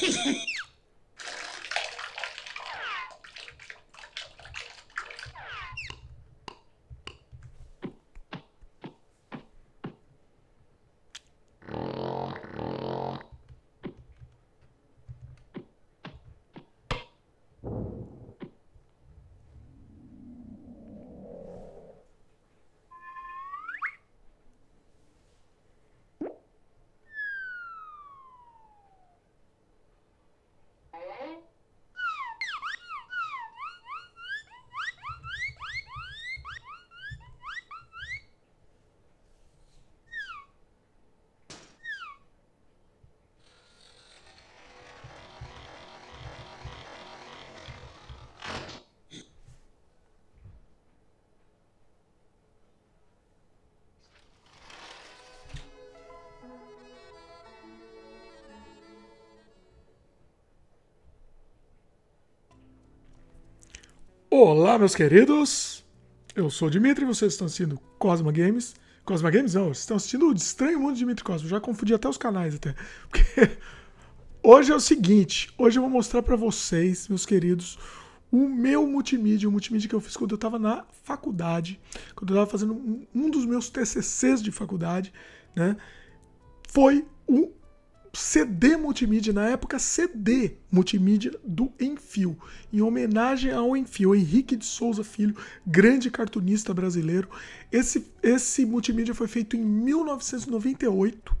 Olá, meus queridos! Eu sou o Dimitri e vocês estão assistindo Cosma Games. Cosma Games não, vocês estão assistindo o Estranho Mundo de Dimitri Cosma. Já confundi até os canais até. Porque hoje é o seguinte, hoje eu vou mostrar pra vocês, meus queridos, o meu multimídia, o multimídia que eu fiz quando eu tava na faculdade, quando eu tava fazendo um dos meus TCCs de faculdade, né? Foi o CD multimídia, na época CD multimídia do Enfio, em homenagem ao Enfio, Henrique de Souza Filho, grande cartunista brasileiro. Esse multimídia foi feito em 1998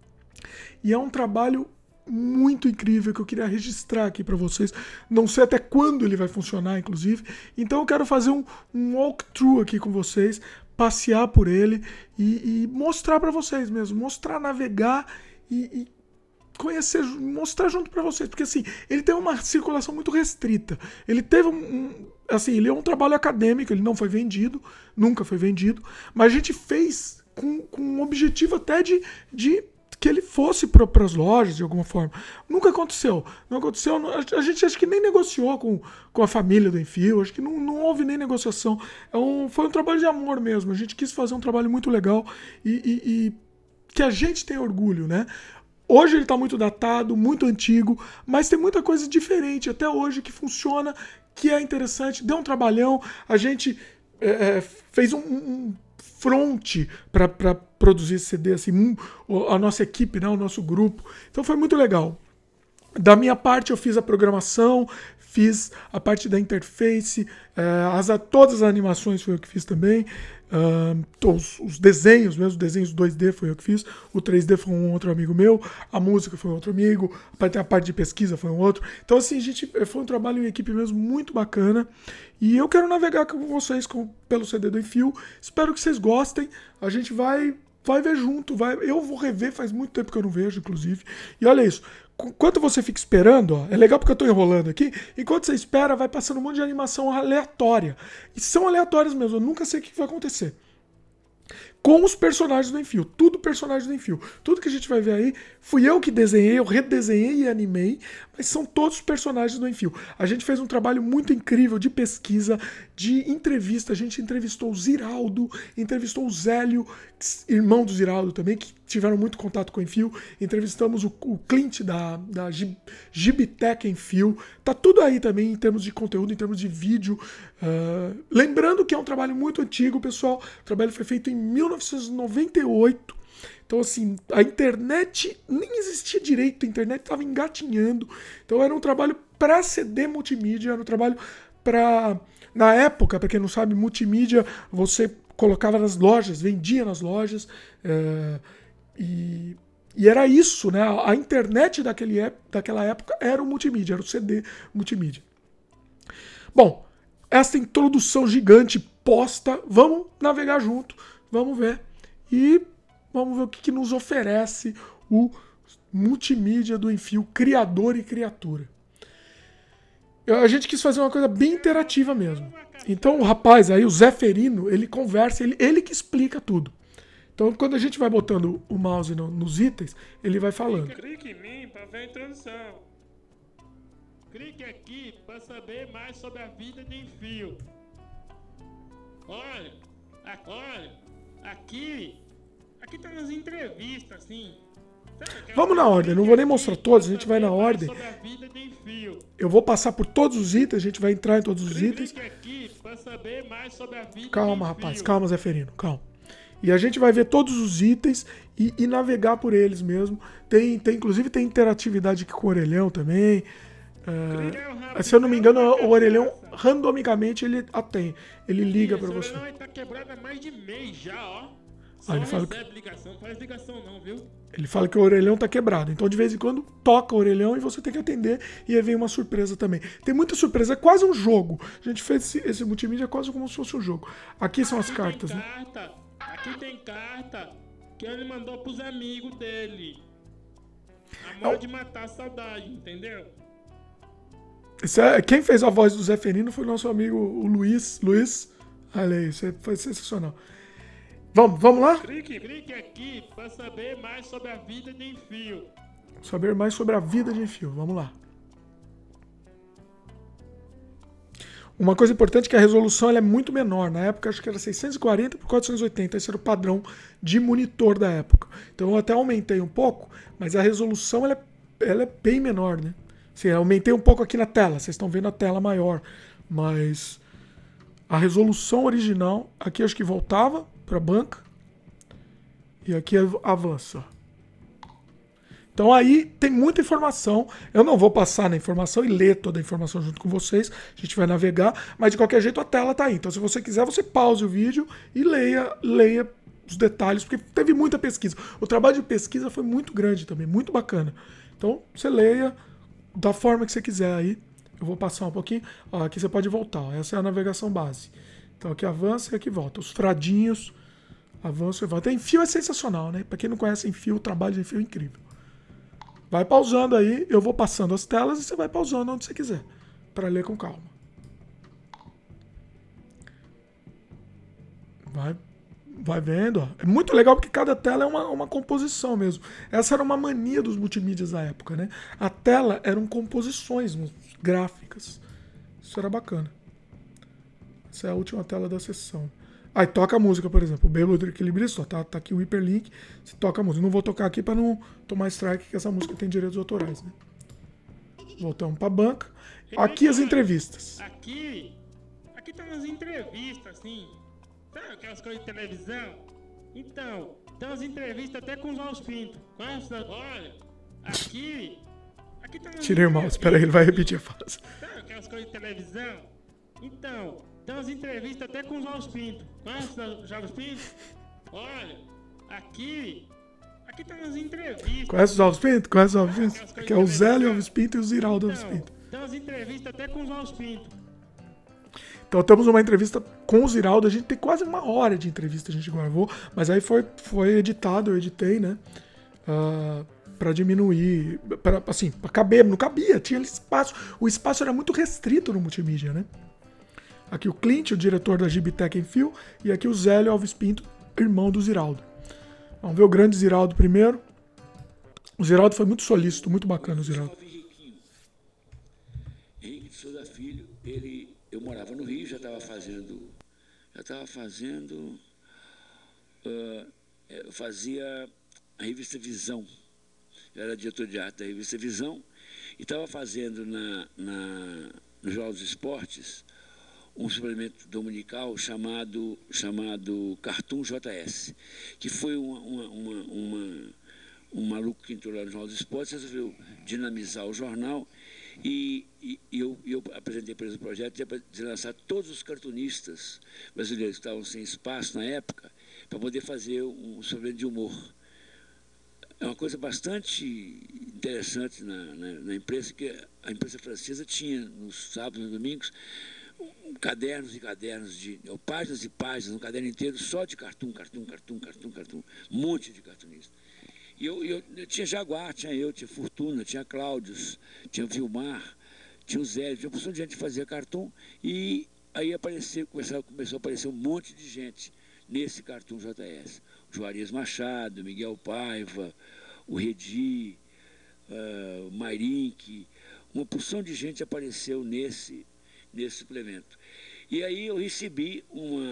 e é um trabalho muito incrível que eu queria registrar aqui para vocês. Não sei até quando ele vai funcionar, inclusive. Então eu quero fazer um walkthrough aqui com vocês, passear por ele e mostrar para vocês mesmo, mostrar, navegar e conhecer, mostrar junto para vocês, porque assim, ele tem uma circulação muito restrita. Ele teve assim, ele é um trabalho acadêmico, ele não foi vendido, nunca foi vendido, mas a gente fez com um objetivo até de que ele fosse para as lojas de alguma forma. Nunca aconteceu. Não aconteceu. A gente acho que nem negociou com a família do Enfio, acho que não houve nem negociação. Foi um trabalho de amor mesmo. A gente quis fazer um trabalho muito legal e que a gente tem orgulho, né? Hoje ele está muito datado, muito antigo, mas tem muita coisa diferente até hoje que funciona, que é interessante, deu um trabalhão. A gente fez um front para produzir esse CD, assim, a nossa equipe, né, o nosso grupo. Então foi muito legal. Da minha parte eu fiz a programação, fiz a parte da interface, todas as animações foi eu que fiz também. Os desenhos, mesmo os desenhos 2D foi eu que fiz, o 3D foi um outro amigo meu, a música foi outro amigo, a parte de pesquisa foi um outro. Então assim, foi um trabalho em equipe mesmo muito bacana e eu quero navegar com vocês pelo CD do Enfio. Espero que vocês gostem. A gente vai ver junto, eu vou rever, faz muito tempo que eu não vejo, inclusive. E olha isso, enquanto você fica esperando, ó, é legal porque eu tô enrolando aqui, enquanto você espera, vai passando um monte de animação aleatória. E são aleatórias mesmo, eu nunca sei o que vai acontecer. Com os personagens do Enfio, tudo personagem do Enfio. Tudo que a gente vai ver aí, fui eu que desenhei, eu redesenhei e animei, mas são todos personagens do Enfio. A gente fez um trabalho muito incrível de pesquisa, de entrevista. A gente entrevistou o Ziraldo, entrevistou o Zélio, irmão do Ziraldo também, que tiveram muito contato com o Enfio. Entrevistamos o Clint da Gibitec Enfio. Tá tudo aí também em termos de conteúdo, em termos de vídeo. Lembrando que é um trabalho muito antigo, pessoal. O trabalho foi feito em 1998. Então, assim, a internet nem existia direito, a internet estava engatinhando. Então, era um trabalho para CD multimídia, era um trabalho para... Na época, para quem não sabe, multimídia você colocava nas lojas, vendia nas lojas. E era isso, né? A internet daquela época era o multimídia, era o CD multimídia. Bom, essa introdução gigante posta, vamos navegar junto, vamos ver. E vamos ver o que nos oferece o multimídia do Enfio, criador e criatura. A gente quis fazer uma coisa bem interativa mesmo. Então o rapaz aí, o Zé Ferino, ele conversa, ele que explica tudo. Então quando a gente vai botando o mouse nos itens, ele vai falando. Clique em mim para ver a introdução. Clique aqui para saber mais sobre a vida de Enfio. Olha, aqui tá nas entrevistas, assim. Vamos na ordem, não vou nem mostrar todos, a gente vai na ordem. Sobre a vida de Fio. Eu vou passar por todos os itens, a gente vai entrar em todos os itens. Clique aqui para saber mais sobre a vida Calma, de rapaz, Fio. calma, Zeferino, calma. E a gente vai ver todos os itens e navegar por eles mesmo. Inclusive tem interatividade aqui com o orelhão também. Se eu não me engano, o orelhão, randomicamente, ele atende. Ele liga pra você. Não, ele tá quebrado há mais de mês já, ó. Ele fala ligação, não faz ligação não, viu? Ele fala que o orelhão tá quebrado. Então, de vez em quando, toca o orelhão e você tem que atender. E aí vem uma surpresa também. Tem muita surpresa, é quase um jogo. A gente fez esse multimídia quase como se fosse um jogo. Aqui são as cartas, né? Aqui tem carta que ele mandou pros amigos dele. Amor de matar a saudade, entendeu? Quem fez a voz do Zeferino foi o nosso amigo o Luiz. Olha aí, isso foi sensacional. Vamos lá? Clique aqui para saber mais sobre a vida de Enfio. Saber mais sobre a vida de Enfio. Vamos lá. Uma coisa importante é que a resolução ela é muito menor. Na época, acho que era 640 por 480. Esse era o padrão de monitor da época. Então, eu até aumentei um pouco, mas a resolução ela é bem menor, né? Assim, eu aumentei um pouco aqui na tela. Vocês estão vendo a tela maior. Mas a resolução original, aqui acho que voltava para a banca. E aqui avança. Então aí tem muita informação. Eu não vou passar na informação e ler toda a informação junto com vocês. A gente vai navegar, mas de qualquer jeito a tela tá aí. Então se você quiser, você pause o vídeo e leia os detalhes, porque teve muita pesquisa. O trabalho de pesquisa foi muito grande também, muito bacana. Então você leia da forma que você quiser aí. Eu vou passar um pouquinho. Ó, aqui você pode voltar. Ó. Essa é a navegação base. Então aqui avança e aqui volta. Os fradinhos, avança e volta. Enfio é sensacional, né? Para quem não conhece Enfio, o trabalho de Enfio é incrível. Vai pausando aí, eu vou passando as telas e você vai pausando onde você quiser, para ler com calma. Vai vendo, ó. É muito legal porque cada tela é uma composição mesmo. Essa era uma mania dos multimídias da época, né? A tela eram composições gráficas. Isso era bacana. Essa é a última tela da sessão. Aí toca a música, por exemplo. O Bêbado do Equilibrista, tá aqui o hiperlink. Você toca a música. Não vou tocar aqui para não tomar strike, que essa música tem direitos autorais, né? Voltamos pra banca. Aqui as entrevistas. Aqui tem umas entrevistas, assim. Sabe aquelas coisas de televisão? Então, tem umas entrevistas até com os Oswaldo Pinto. Olha, aqui tem umas Tirei o mouse, espera aí, ele vai repetir a frase. Sabe aquelas coisas de televisão? Então, tem umas entrevistas até com os Oswaldo Pinto. Conhece o Oswaldo Pinto? Olha, aqui tem umas entrevistas. Conhece os Alves Pinto? Conhece os Alves Pinto? Aqui é o Zélio Alves Pinto e o Ziraldo Alves Pinto. Tem umas entrevistas até com os Oswaldo Pinto. Então temos uma entrevista com o Ziraldo. A gente tem quase 1 hora de entrevista, a gente gravou. Mas aí foi editado, eu editei, né? Pra diminuir, pra caber, não cabia, tinha espaço. O espaço era muito restrito no multimídia, né? Aqui o Clint, o diretor da Gibitec Enfio, e aqui o Zélio Alves Pinto, irmão do Ziraldo. Vamos ver o grande Ziraldo primeiro. O Ziraldo foi muito solícito, muito bacana o Ziraldo. Henrique de Souza Filho, eu morava no Rio, já estava fazendo, eu fazia a revista Visão. Eu era diretor de arte da revista Visão e estava fazendo no Jornal dos Esportes um suplemento dominical chamado Cartoon JS, que foi um maluco que entrou lá no Jornal dos Esportes, resolveu dinamizar o jornal e eu apresentei para esse projeto de lançar todos os cartunistas brasileiros que estavam sem espaço na época para poder fazer um suplemento de humor. É uma coisa bastante interessante na imprensa, que a imprensa francesa tinha nos sábados e nos domingos cadernos e cadernos, páginas e páginas, um caderno inteiro só de cartoon, um monte de cartunistas. E eu tinha Jaguar, tinha Fortuna, tinha Cláudios, tinha Vilmar, tinha o Zé, tinha uma porção de gente que fazia cartoon, e aí começou a aparecer um monte de gente nesse Cartoon JS. Juarez Machado, Miguel Paiva, o Redi, o Mairink, uma porção de gente apareceu nesse suplemento. E aí eu recebi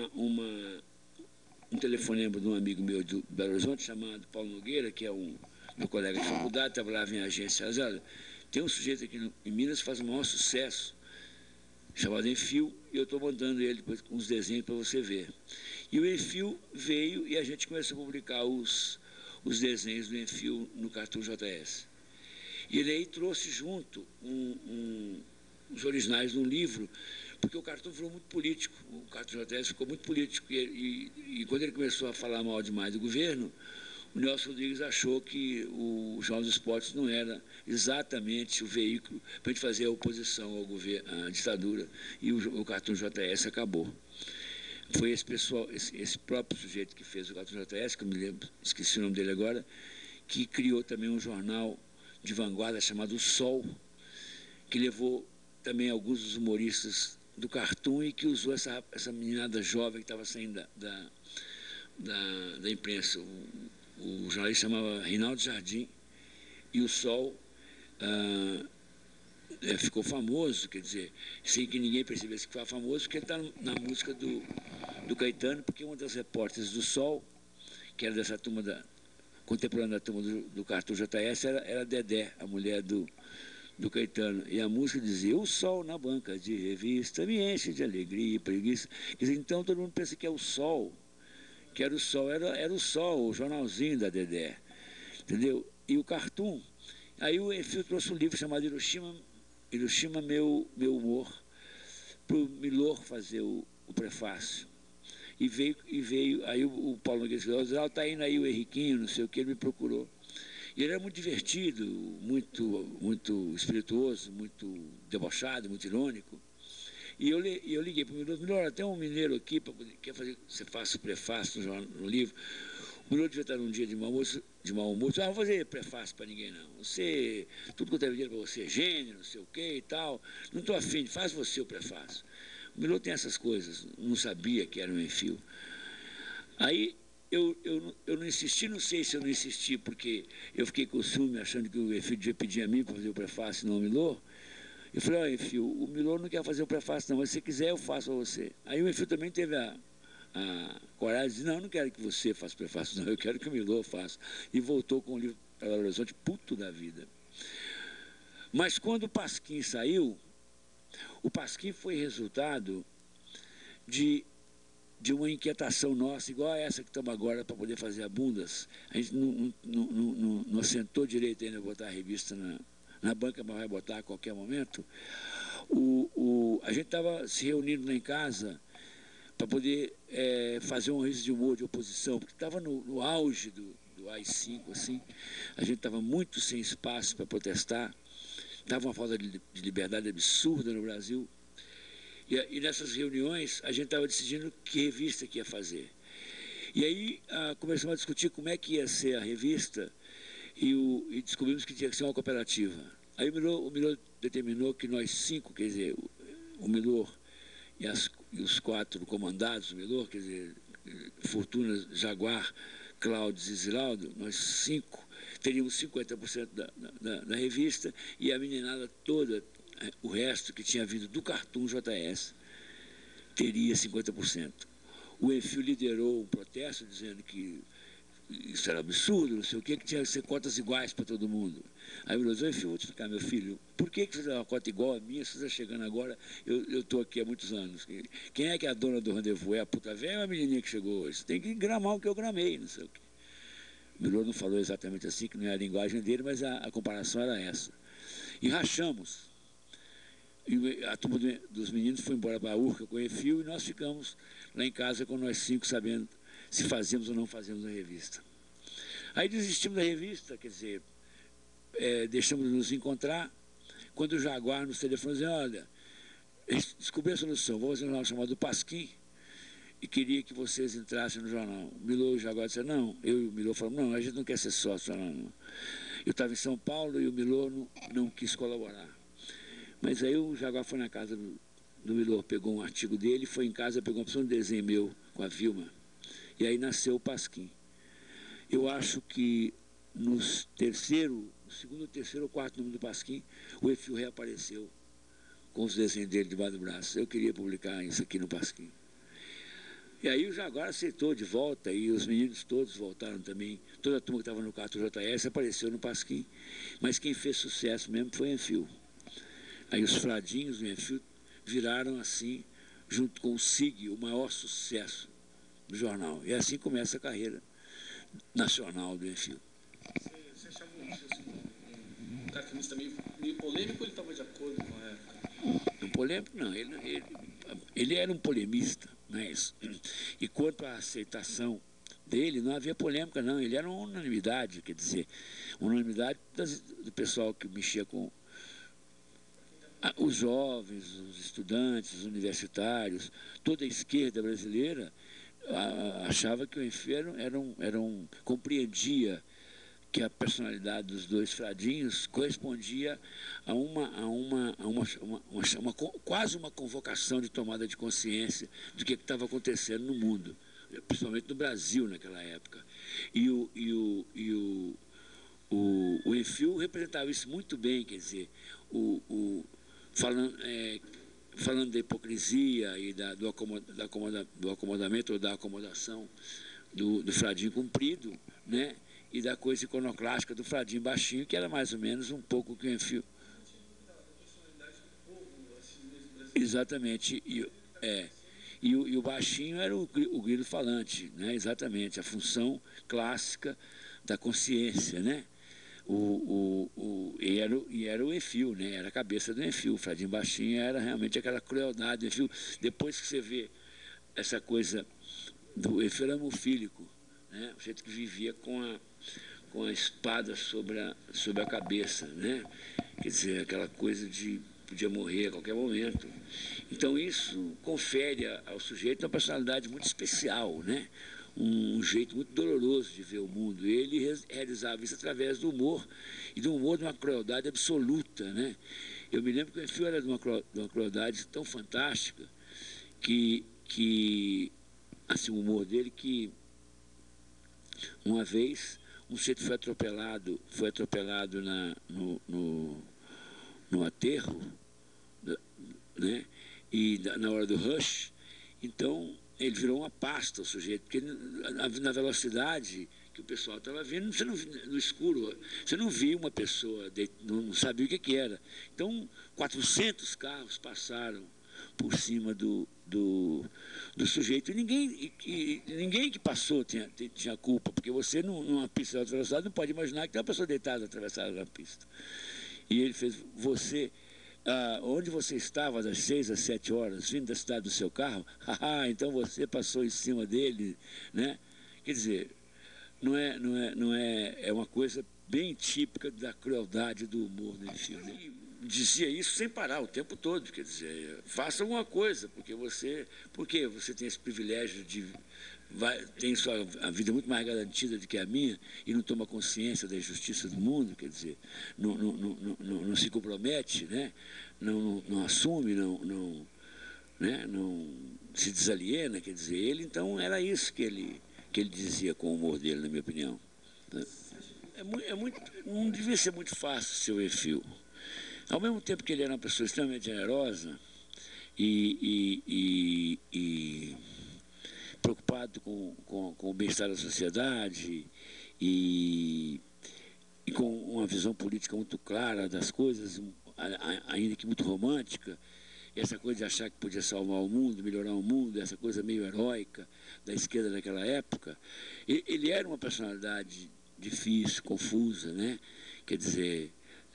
um telefonema de um amigo meu do Belo Horizonte, chamado Paulo Nogueira, que é um meu colega de faculdade, trabalhava em agência. Olha, tem um sujeito aqui em Minas que faz o maior sucesso, chamado Enfio, e eu estou mandando ele depois com uns desenhos para você ver. E o Enfio veio e a gente começou a publicar os desenhos do Enfio no Cartoon JS. E ele aí trouxe junto os originais de um livro, porque o Cartoon virou muito político, o Cartoon JS ficou muito político, e quando ele começou a falar mal demais do governo, o Nelson Rodrigues achou que o Jornal dos Esportes não era exatamente o veículo para a gente fazer a oposição ao governo, à ditadura, e o Cartoon JS acabou. Foi esse pessoal, esse próprio sujeito que fez o Cartoon JS, que eu me lembro, esqueci o nome dele agora, que criou também um jornal de vanguarda chamado O Sol, que levou também alguns dos humoristas do Cartoon e que usou essa meninada jovem que estava saindo da imprensa. O jornalista chamava Reinaldo Jardim, e o Sol ficou famoso, quer dizer, sem que ninguém percebesse que foi famoso, porque ele está na música do Caetano, porque uma das repórteres do Sol, que era dessa turma contemporânea da turma do Cartoon JS, era a Dedé, a mulher do Caetano. E a música dizia: o sol na banca de revista me enche de alegria e preguiça. Quer dizer, então todo mundo pensa que é o Sol, que era o Sol, era o Sol, o jornalzinho da Dedé, entendeu? E o Cartoon, aí o Enfio trouxe um livro chamado Hiroshima Meu Humor, para o Milor fazer o prefácio. E veio aí o Paulo Nogueira disse: está indo aí o Henriquinho, não sei o que, ele me procurou. E ele era muito divertido, muito espirituoso, muito debochado, muito irônico. E eu liguei para o Milor: Milor, tem um mineiro aqui, quer fazer, você faça o prefácio no livro. O Milor devia estar num dia de mau humor. Não vou fazer prefácio para ninguém, não. Tudo que eu tenho dinheiro para você é gênio, não sei o que e tal. Não estou afim, faz você o prefácio. O Milor tem essas coisas, não sabia que era um Enfio. Aí eu não insisti, não sei se eu não insisti, porque eu fiquei com ciúme, achando que o Enfio devia pedir a mim para fazer o prefácio, não o Milor. Eu falei: ó, Enfio, o Milor não quer fazer o prefácio, não, mas se quiser eu faço a você. Aí o Enfio também teve a coragem de dizer: não, eu não quero que você faça o prefácio, não, eu quero que o Milor faça. E voltou com o livro para Belo Horizonte, puto da vida. Mas quando o Pasquim saiu, o Pasquim foi resultado de uma inquietação nossa, igual a essa que estamos agora para poder fazer a Bundas. A gente não assentou direito ainda a botar a revista na banca, mas vai botar a qualquer momento. A gente estava se reunindo lá em casa para poder fazer uma revista de humor de oposição, porque estava no auge do AI-5, assim. A gente estava muito sem espaço para protestar. Estava uma falta de liberdade absurda no Brasil. E nessas reuniões, a gente estava decidindo que revista que ia fazer. E aí começamos a discutir como é que ia ser a revista e descobrimos que tinha que ser uma cooperativa. Aí o Milor determinou que nós 5, quer dizer, o Milor e os 4 comandados do Milor, quer dizer, Fortuna, Jaguar, Cláudio e Ziraldo, nós 5 teríamos 50% da revista, e a meninada toda, o resto que tinha vindo do Cartoon JS, teria 50%. O Enfio liderou um protesto dizendo que isso era absurdo, não sei o que tinha que ser cotas iguais para todo mundo. Aí eu disse: Enfio, vou te explicar, meu filho, por que você dá uma cota igual a minha, se você está chegando agora, eu estou aqui há muitos anos. Quem é que é a dona do rendezvous? É a puta velha ou a menininha que chegou hoje? Você tem que gramar o que eu gramei, não sei o que. O Milor não falou exatamente assim, que não é a linguagem dele, mas a comparação era essa. E rachamos. E a turma dos meninos foi embora para a Urca com o Enfio, e nós ficamos lá em casa com nós 5, sabendo se fazíamos ou não fazíamos a revista. Aí desistimos da revista, quer dizer, deixamos de nos encontrar, quando o Jaguar nos telefonou dizendo: olha, descobri a solução, vou fazer um jornal chamado Pasquim, e queria que vocês entrassem no jornal. O Milor e o Jaguar disseram: não. Eu e o Milor falamos: não, a gente não quer ser sócio, não. Eu estava em São Paulo e o Milor não quis colaborar. Mas aí o Jaguar foi na casa do Milor, pegou um artigo dele, foi em casa, pegou uma opção de desenho meu com a Vilma. E aí nasceu o Pasquim. Eu acho que no segundo, terceiro ou quarto número do Pasquim, o Enfio reapareceu com os desenhos dele debaixo do braço. Eu queria publicar isso aqui no Pasquim. E aí o Jaguar aceitou de volta, e os meninos todos voltaram também. Toda a turma que estava no 4JS apareceu no Pasquim. Mas quem fez sucesso mesmo foi o Enfio. Aí os Fradinhos do Enfio viraram assim, junto com o SIG, o maior sucesso do jornal. E assim começa a carreira nacional do Enfio. Você achava um cartunista meio polêmico ou ele estava de acordo com a época? Não polêmico, não. Ele era um polemista, mas... E quanto à aceitação dele, não havia polêmica, não. Ele era uma unanimidade, quer dizer, unanimidade do pessoal que mexia com os jovens, os estudantes, os universitários, toda a esquerda brasileira achava que o Enfio compreendia que a personalidade dos dois Fradinhos correspondia a quase uma convocação de tomada de consciência do que estava acontecendo no mundo, principalmente no Brasil naquela época. E o Enfio representava isso muito bem, quer dizer, falando da hipocrisia e do acomodamento ou da acomodação do Fradinho comprido, né? E da coisa iconoclástica do Fradinho baixinho, que era mais ou menos um pouco o que o Enfio... Exatamente. E o baixinho era o grilo falante, né? Exatamente, a função clássica da consciência, né? E era o Enfio, né? Era a cabeça do Enfio. O Fradinho baixinho era realmente aquela crueldade do Enfio. Depois que você vê essa coisa do Enfio era hemofílico, né? O jeito que vivia com a espada sobre a cabeça, né? Quer dizer, aquela coisa de podia morrer a qualquer momento. Então isso confere ao sujeito uma personalidade muito especial, né? Um jeito muito doloroso de ver o mundo. Ele realizava isso através do humor, e do humor de uma crueldade absoluta, né? Eu me lembro que o Enfio era de uma crueldade tão fantástica que assim, o humor dele, que uma vez um sujeito foi atropelado no aterro, né? E na hora do rush, então ele virou uma pasta, o sujeito, porque na velocidade que o pessoal estava vendo, você não, no escuro, você não via uma pessoa, não sabia o que era. Então, 400 carros passaram por cima do sujeito, e ninguém que passou tinha culpa, porque você, numa pista de alta velocidade, não pode imaginar que tem uma pessoa deitada atravessada na pista. E ele fez, onde você estava das 6 às 7 horas, vindo da cidade do seu carro, então você passou em cima dele, né? Quer dizer, é uma coisa bem típica da crueldade do humor do filme. Dizia isso sem parar o tempo todo, quer dizer, faça alguma coisa, porque você tem esse privilégio de tem a vida muito mais garantida do que a minha e não toma consciência da injustiça do mundo, quer dizer, não se compromete, né? Não assume, né? Não se desaliena, quer dizer, ele então era isso que ele dizia com o humor dele, na minha opinião. Não devia ser muito fácil ser o Enfio. Ao mesmo tempo que ele era uma pessoa extremamente generosa e preocupado com o bem-estar da sociedade e com uma visão política muito clara das coisas, ainda que muito romântica, essa coisa de achar que podia salvar o mundo, melhorar o mundo, essa coisa meio heróica da esquerda naquela época, ele era uma personalidade difícil, confusa, né? Quer dizer,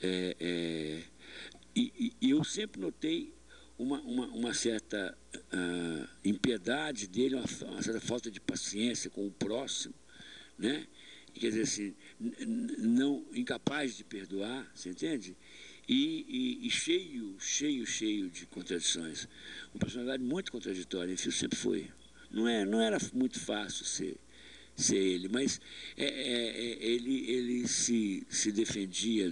e eu sempre notei uma certa impiedade dele, uma certa falta de paciência com o próximo, né? Quer dizer assim, não incapaz de perdoar, você entende? E cheio de contradições. Uma personalidade muito contraditória, enfim, sempre foi. Não era muito fácil ser ele, mas ele se defendia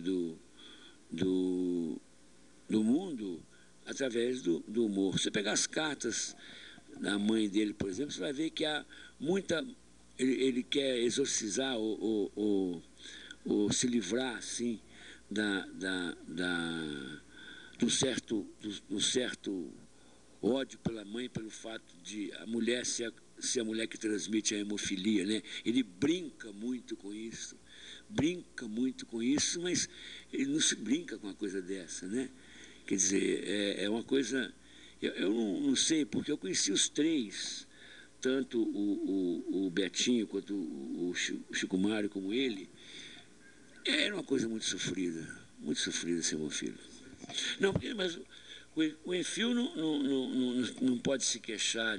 do mundo através do humor. Você pegar as cartas da mãe dele, por exemplo, você vai ver que há muita... Ele quer exorcizar ou se livrar, assim, do certo ódio pela mãe, pelo fato de a mulher ser ser a mulher que transmite a hemofilia, né? Ele brinca muito com isso, mas ele não se brinca com uma coisa dessa, né? Quer dizer, é uma coisa... Eu não sei, porque eu conheci os três, tanto o Betinho quanto o Chico Mário, como ele. Era uma coisa muito sofrida ser hemofílico. Não, mas o Enfio não pode se queixar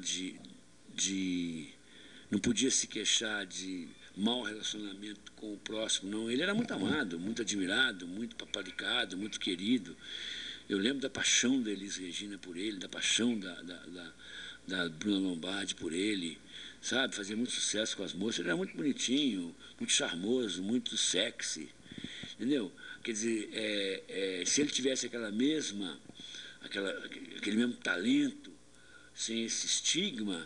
não podia se queixar de mau relacionamento com o próximo, não. Ele era muito amado, muito admirado, muito paparicado, muito querido. Eu lembro da paixão da Elis Regina por ele, da paixão da Bruna Lombardi por ele, sabe? Fazia muito sucesso com as moças. Ele era muito bonitinho, muito charmoso, muito sexy, entendeu? Quer dizer, se ele tivesse aquele mesmo talento, sem esse estigma,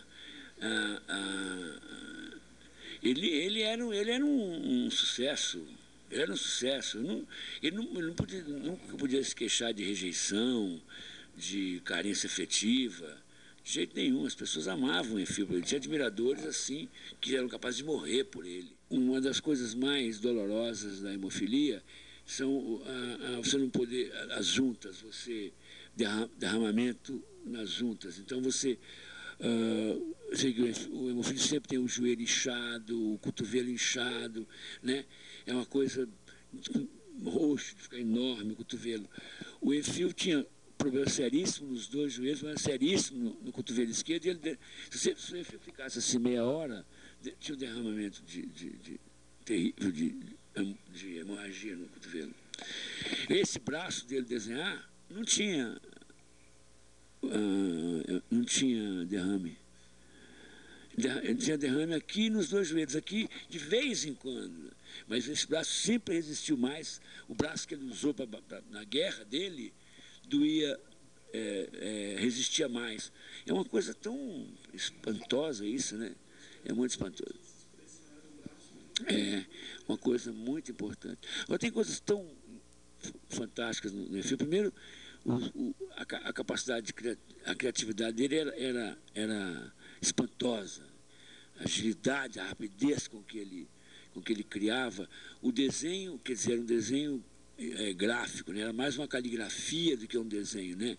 ele era um sucesso. Ele era um sucesso. Ele nunca podia se queixar de rejeição, de carência afetiva, de jeito nenhum. As pessoas amavam o Enfio. Ele tinha admiradores assim, que eram capazes de morrer por ele. Uma das coisas mais dolorosas da hemofilia são você não poder, as juntas, você derramamento nas juntas. Então o hemofílico sempre tem o joelho inchado, o cotovelo inchado, né? É uma coisa roxo, de ficar enorme o cotovelo. O Enfio tinha problema seríssimo nos dois joelhos, mas seríssimo no cotovelo esquerdo. Se o Enfio ficasse assim meia hora, tinha um derramamento terrível de hemorragia no cotovelo. Esse braço dele desenhar não tinha derrame. Ele tinha derrame aqui nos dois joelhos, aqui de vez em quando. Mas esse braço sempre resistiu mais. O braço que ele usou na guerra dele resistia mais. É uma coisa tão espantosa isso, né? É muito espantoso. É uma coisa muito importante. Agora, tem coisas tão fantásticas no Enfio. Primeiro, a capacidade, a criatividade dele era espantosa. A agilidade, a rapidez com que ele criava. O desenho, quer dizer, era um desenho gráfico, né? Era mais uma caligrafia do que um desenho, né?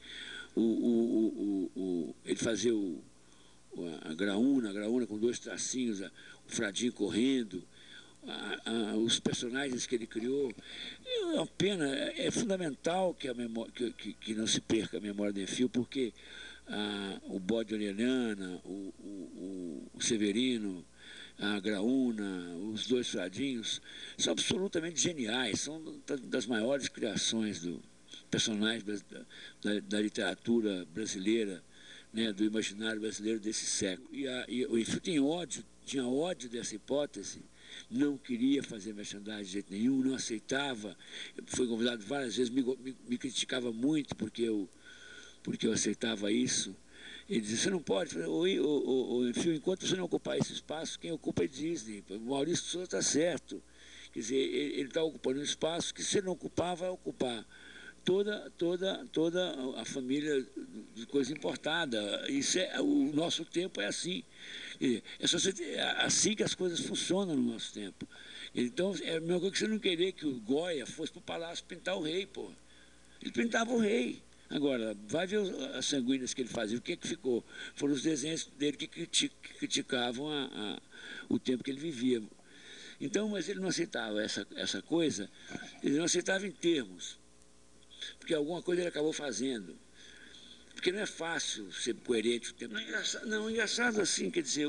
Ele fazia a graúna com dois tracinhos, o Fradinho correndo, os personagens que ele criou. É uma pena, é fundamental que não se perca a memória do Enfio, porque o Bode Orelhana, o Severino, a Graúna, os dois Fradinhos, são absolutamente geniais, são das maiores criações do personagens da literatura brasileira, né, do imaginário brasileiro desse século. E o Enfio tinha ódio dessa hipótese, não queria fazer merchandising de jeito nenhum, não aceitava. Foi convidado várias vezes, me criticava muito porque eu aceitava isso. Ele dizia, você não pode, Enfio, enquanto você não ocupar esse espaço, quem ocupa é Disney. O Maurício de Souza está certo. Quer dizer, ele está ocupando um espaço que, se ele não ocupar, vai ocupar toda a família de coisa importada. O nosso tempo é assim. É assim que as coisas funcionam no nosso tempo. Então, é a mesma coisa que você não querer que o Goya fosse para o palácio pintar o rei, pô. Ele pintava o rei. Agora, vai ver as sanguíneas que ele fazia. O que ficou? Foram os desenhos dele que criticavam o tempo que ele vivia. Então, mas ele não aceitava essa coisa, ele não aceitava em termos, porque alguma coisa ele acabou fazendo. Porque não é fácil ser coerente o tempo. Não, engraçado assim, quer dizer,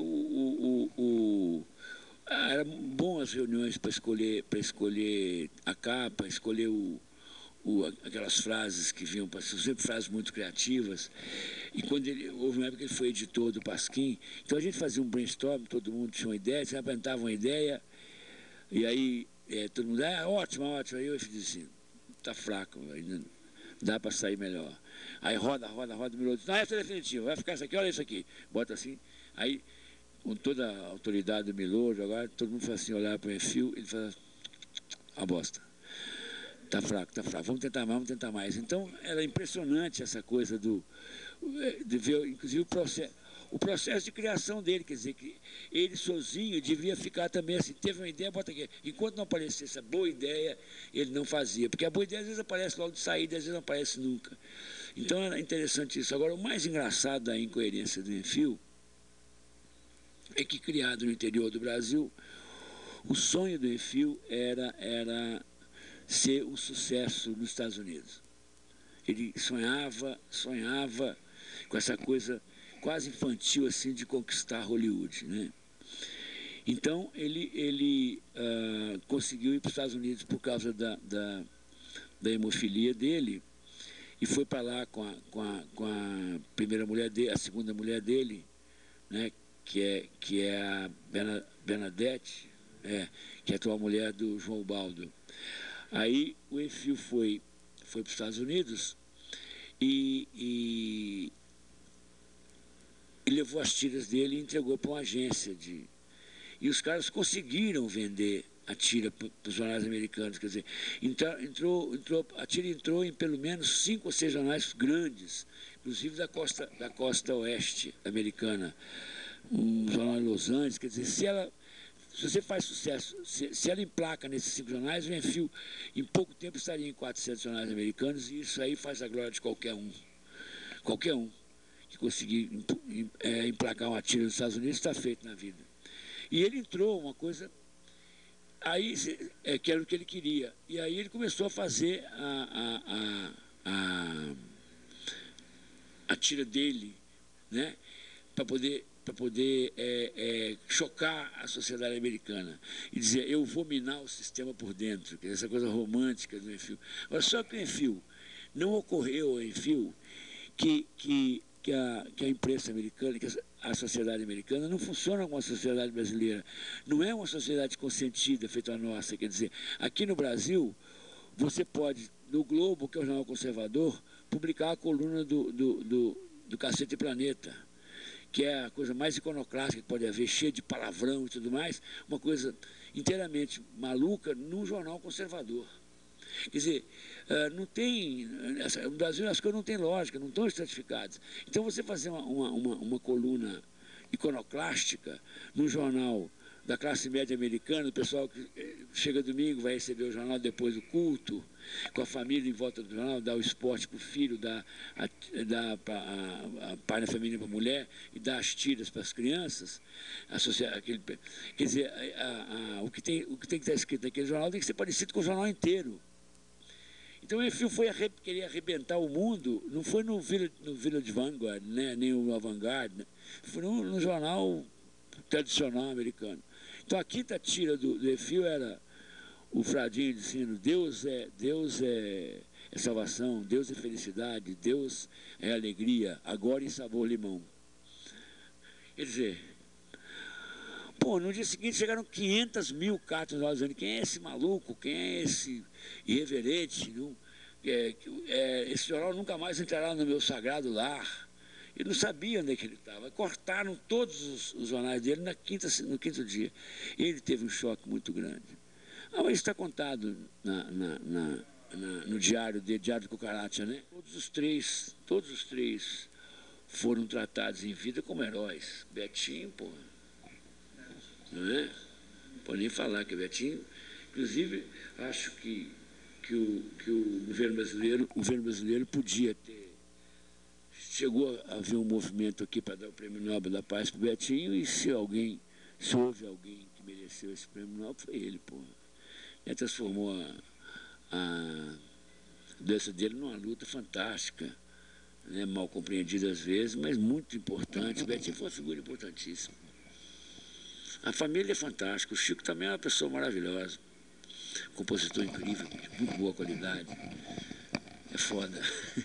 eram boas reuniões para escolher a capa, escolher aquelas frases que vinham, são sempre frases muito criativas. E quando houve uma época que ele foi editor do Pasquim, então a gente fazia um brainstorm, todo mundo tinha uma ideia, você apresentava uma ideia, e aí todo mundo, ótimo. Aí eu disse assim, está fraco, ainda dá para sair melhor. Aí roda, o Milor diz, não, essa é definitiva, vai ficar isso aqui, olha isso aqui. Bota assim, aí com toda a autoridade do Milor, agora todo mundo faz assim, olhar para o Enfio, ele fala, a bosta. Está fraco, vamos tentar mais. Então, era impressionante essa coisa de ver, inclusive, o processo de criação dele, quer dizer, que ele sozinho devia ficar também assim, teve uma ideia, bota aqui. Enquanto não aparecesse a boa ideia, ele não fazia, porque a boa ideia às vezes aparece logo de saída, às vezes não aparece nunca. Então era interessante isso. Agora, o mais engraçado da incoerência do Enfield é que, criado no interior do Brasil, o sonho do Enfield era ser um sucesso nos Estados Unidos. Ele sonhava com essa coisa quase infantil assim de conquistar Hollywood, né? Então ele conseguiu ir para os Estados Unidos por causa da hemofilia dele e foi para lá com a primeira mulher dele, a segunda mulher dele, né? Que é a Bernadette, que é a atual mulher do João Baldo. Aí o Enfield foi para os Estados Unidos e levou as tiras dele e entregou para uma agência e os caras conseguiram vender a tira para os jornais americanos, quer dizer, a tira entrou em pelo menos 5 ou 6 jornais grandes, inclusive da costa oeste americana, um jornal em Los Angeles, quer dizer, se você faz sucesso, se ela emplaca nesses 5 jornais, o Enfield em pouco tempo estaria em 400 jornais americanos, e isso aí faz a glória de qualquer um que conseguir emplacar uma tira nos Estados Unidos, está feito na vida. E ele entrou uma coisa, aí que era o que ele queria, e aí ele começou a fazer a tira dele, né, para poder chocar a sociedade americana e dizer, eu vou minar o sistema por dentro, que é essa coisa romântica do Enfield. Mas só que o Enfield, não ocorreu ao Enfield que a imprensa americana, que a sociedade americana não funciona como a sociedade brasileira. Não é uma sociedade consentida, feita a nossa. Quer dizer, aqui no Brasil, você pode, no Globo, que é o jornal conservador, publicar a coluna do Cacete Planeta, que é a coisa mais iconoclástica que pode haver, cheia de palavrão e tudo mais, uma coisa inteiramente maluca num jornal conservador. Quer dizer, não tem, no Brasil as coisas não têm lógica, não estão estratificadas. Então você fazer uma coluna iconoclástica num jornal da classe média americana, o pessoal que chega domingo vai receber o jornal depois do culto, com a família em volta do jornal, dá o esporte para o filho, dá a pai na família para a mulher e dá as tiras para as crianças. Quer dizer, o que tem que estar escrito naquele jornal tem que ser parecido com o jornal inteiro. Então o Enfield queria arrebentar o mundo, não foi no Village Vanguard, né, nem o Avant-Garde, né, foi no jornal tradicional americano. Então a quinta tira do Enfield era o Fradinho dizendo, Deus é salvação, Deus é felicidade, Deus é alegria, agora em sabor limão. Quer dizer, no dia seguinte chegaram 500 mil cartas lá dizendo, quem é esse maluco, quem é esse irreverente, esse jornal nunca mais entrará no meu sagrado lar. Ele não sabia onde é que ele estava. Cortaram todos os jornais dele no quinto dia. Ele teve um choque muito grande. Mas isso está contado no diário dele, Diário do Cucaracha, né? Todos os três foram tratados em vida como heróis. Betinho, não é? Não pode nem falar que Betinho, inclusive, acho que o governo brasileiro podia ter. Chegou a haver um movimento aqui para dar o Prêmio Nobel da Paz para o Betinho, e se houve alguém que mereceu esse Prêmio Nobel, foi ele, Ele transformou a doença dele numa luta fantástica, né? Mal compreendida às vezes, mas muito importante. O Betinho foi uma figura importantíssima. A família é fantástica, o Chico também é uma pessoa maravilhosa, compositor incrível, de muito boa qualidade. É foda.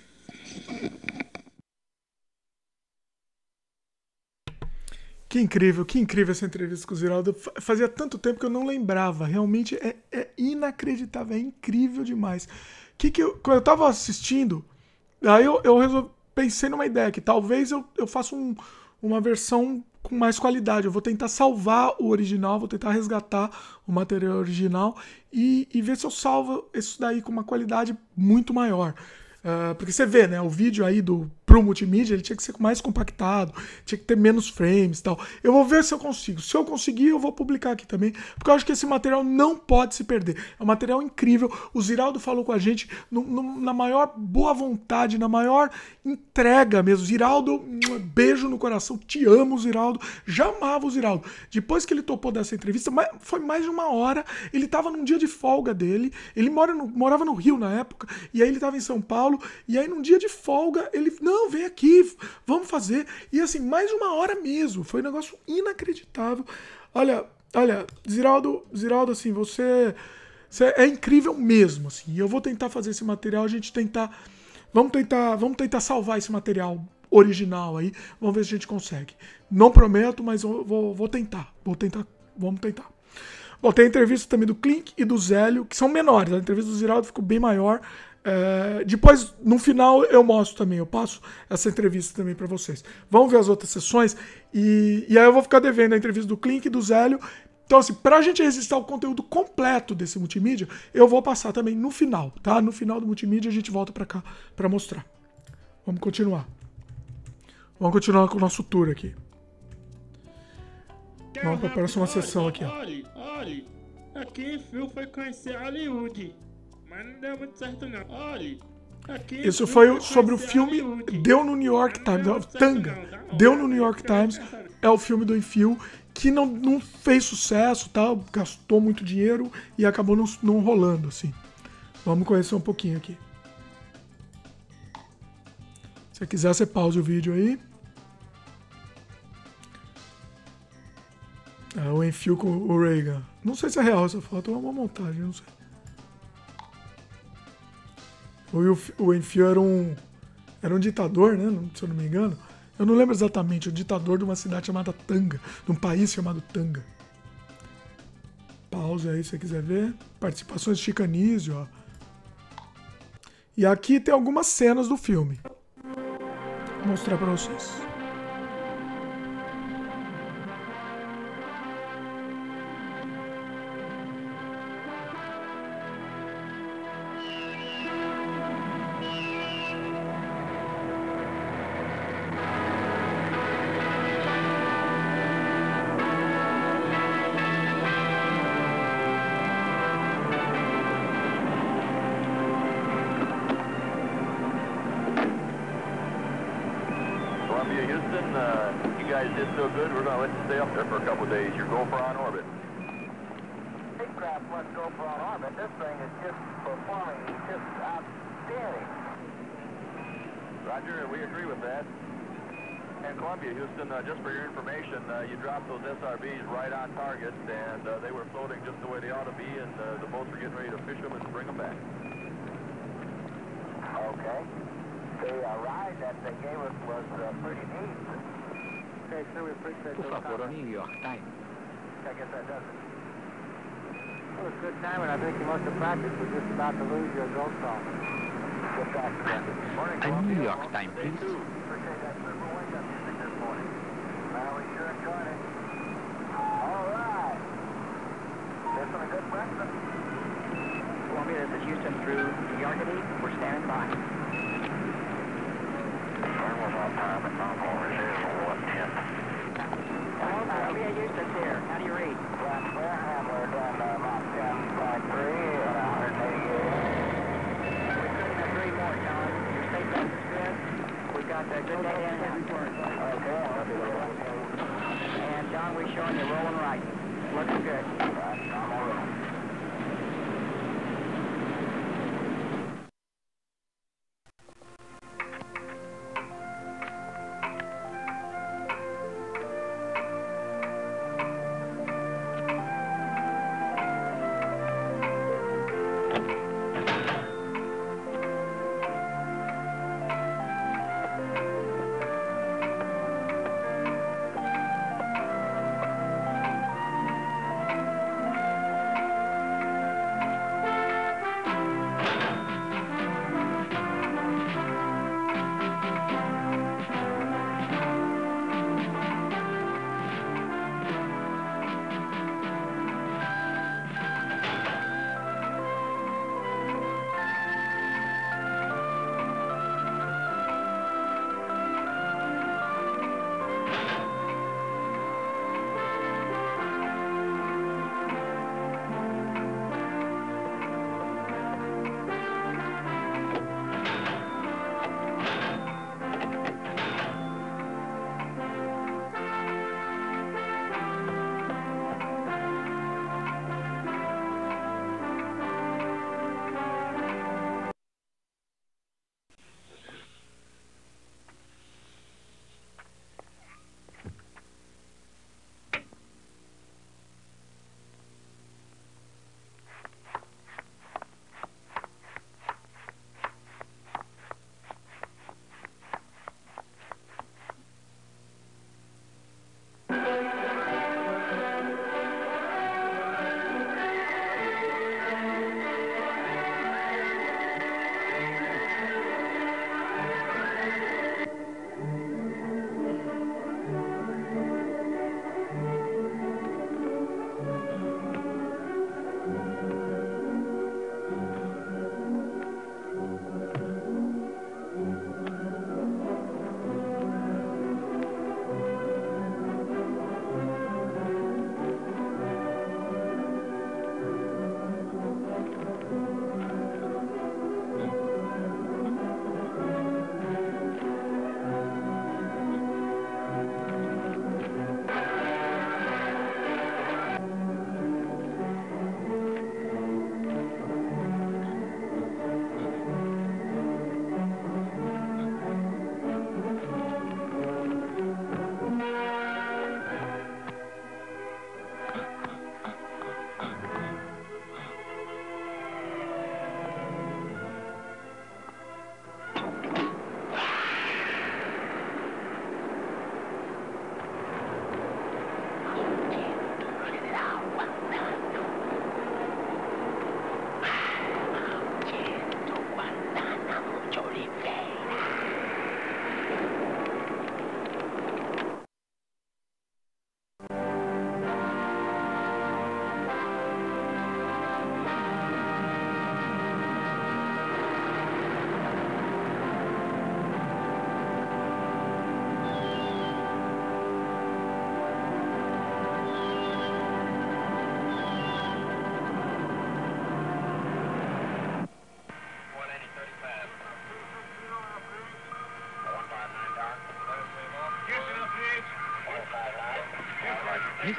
Que incrível essa entrevista com o Ziraldo. Fazia tanto tempo que eu não lembrava. Realmente é inacreditável, é incrível demais. Quando eu tava assistindo, aí eu pensei numa ideia, que talvez eu faça uma versão com mais qualidade. Eu vou tentar salvar o original, vou tentar resgatar o material original e ver se eu salvo isso daí com uma qualidade muito maior. Porque você vê, né, o vídeo aí do pro multimídia, ele tinha que ser mais compactado, tinha que ter menos frames e tal. Eu vou ver se eu consigo. Se eu conseguir, eu vou publicar aqui também, porque eu acho que esse material não pode se perder. É um material incrível. O Ziraldo falou com a gente na maior boa vontade, na maior entrega mesmo. Ziraldo, beijo no coração, te amo, Ziraldo. Já amava o Ziraldo. Depois que ele topou dessa entrevista, foi mais de 1 hora. Ele tava num dia de folga dele. Ele morava no Rio na época, e aí ele tava em São Paulo, e aí num dia de folga, ele, não, vem aqui, vamos fazer. E assim, mais de 1 hora mesmo. Foi um negócio inacreditável. Olha, Ziraldo, assim, você é incrível mesmo, assim. E eu vou tentar fazer esse material, vamos tentar salvar esse material original aí. Vamos ver se a gente consegue. Não prometo, mas eu vou tentar. Vamos tentar. Bom, tem a entrevista também do Klink e do Zélio, que são menores. A entrevista do Ziraldo ficou bem maior. Depois, no final, eu mostro também. Eu passo essa entrevista também para vocês. Vamos ver as outras sessões. E aí eu vou ficar devendo a entrevista do Klink e do Zélio. Então, assim, pra gente registrar o conteúdo completo desse multimídia, eu vou passar também no final, tá? No final do multimídia a gente volta pra cá pra mostrar. Vamos continuar. Vamos continuar com o nosso tour aqui. Vamos para a próxima sessão aqui, ó. Olha, aqui Phil foi conhecer Hollywood, mas não deu muito certo não. Olha, aqui isso foi sobre o filme Hollywood. Deu no New York Times, Tanga. Deu no New York Times, é o filme do Enfio, que não fez sucesso, tá? Gastou muito dinheiro e acabou não rolando, assim. Vamos conhecer um pouquinho aqui. Se você quiser, você pausa o vídeo aí. O Enfio com o Reagan. Não sei se é real essa foto ou é uma montagem, não sei. O Enfio era um ditador, né? Se eu não me engano. Eu não lembro exatamente. O ditador de uma cidade chamada Tanga. De um país chamado Tanga. Pausa aí se você quiser ver. Participações de Chicanísio, ó. E aqui tem algumas cenas do filme. Vou mostrar pra vocês. Roger, we agree with that. And Columbia, Houston, just for your information, you dropped those SRBs right on target, and they were floating just the way they ought to be, and the boats were getting ready to fish them and bring them back. Okay. The ride that they gave us was pretty neat. Okay, so we appreciate those comments. New York Times. I guess that does it. It was a good time, and I think you must have practiced. We're just about to lose your ghost song. Good practice. A New York Times, please. Appreciate that super wake-up music this morning. Well, we sure enjoyed it. All right. This one a good breakfast. Columbia, this is Houston through New York City. We're standing by. Thermal's on time at Tom Morris is 110. Columbia, Houston's here. How do you read? Well, we're down Mach 10.3 and 188. We've got a good day in and John, we're showing you rolling right. Looking good.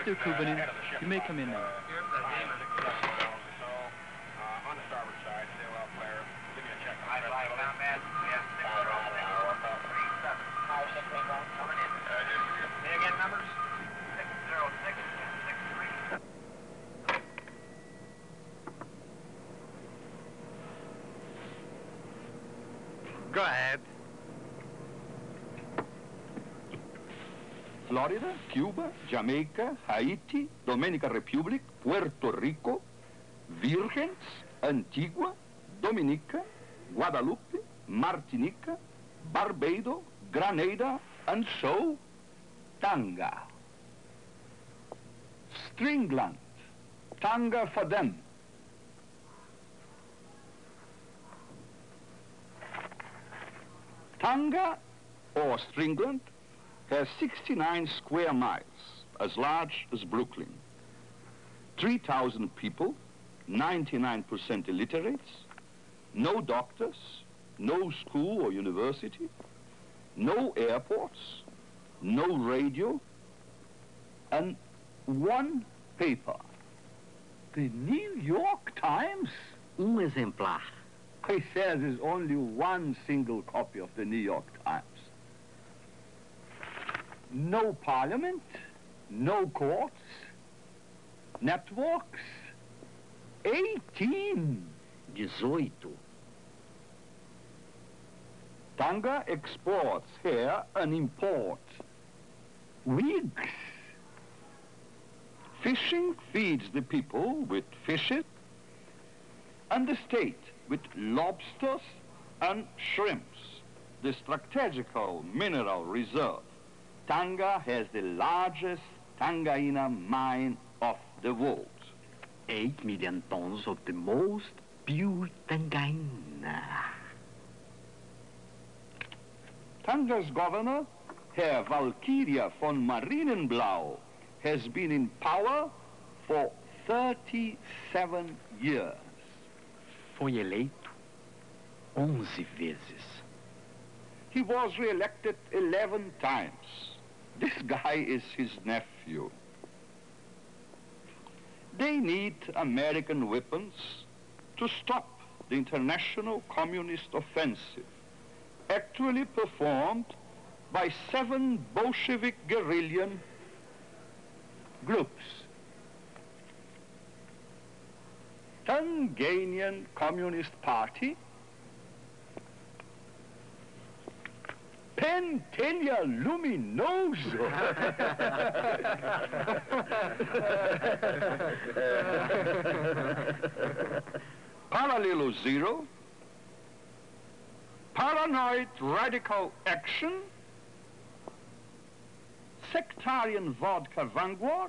Mr. Kubanin, you may come in now. On the starboard side, stay well clear. Give me a check. High five, combat. Yeah, 6 coming in. Say again numbers. 60663. Go ahead. Florida, Cuba, Jamaica, Haiti, Dominican Republic, Puerto Rico, Vírgenes, Antigua, Dominica, Guadalupe, Martinica, Barbados, Grenada, and so, Tonga. Stringland, Tonga for them. Tonga, or Stringland, has 69 square miles, as large as Brooklyn. 3,000 people, 99% illiterates, no doctors, no school or university, no airports, no radio, and one paper. The New York Times? Exemplar. He says there's only one single copy of the New York Times. No parliament, no courts, networks, 18. 18. Tonga exports hair and imports wigs. Fishing feeds the people with fishes and the state with lobsters and shrimps. The strategical mineral reserve. Tonga has the largest Tangaina mine of the world. 8 million tons of the most pure Tangaina. Tonga's governor, Herr Valkyria von Marienblau, has been in power for 37 years. Foi eleito 11 vezes. He was re-elected 11 times. This guy is his nephew. They need American weapons to stop the international communist offensive, actually performed by 7 Bolshevik guerrillan groups. Tanganian Communist Party, Pentelia Luminoso. Parallelo Zero, Paranoid Radical Action, Sectarian Vodka Vanguard,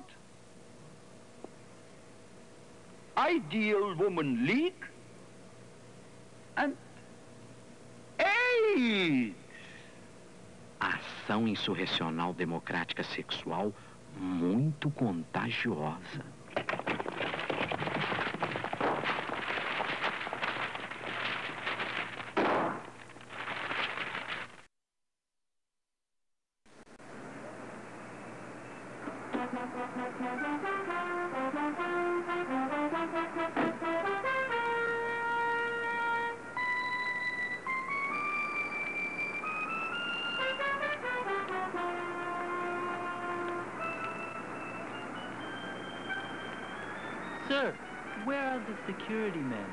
Ideal Woman League, and AIDS. Ação insurrecional democrática sexual muito contagiosa. Sir, where are the security men?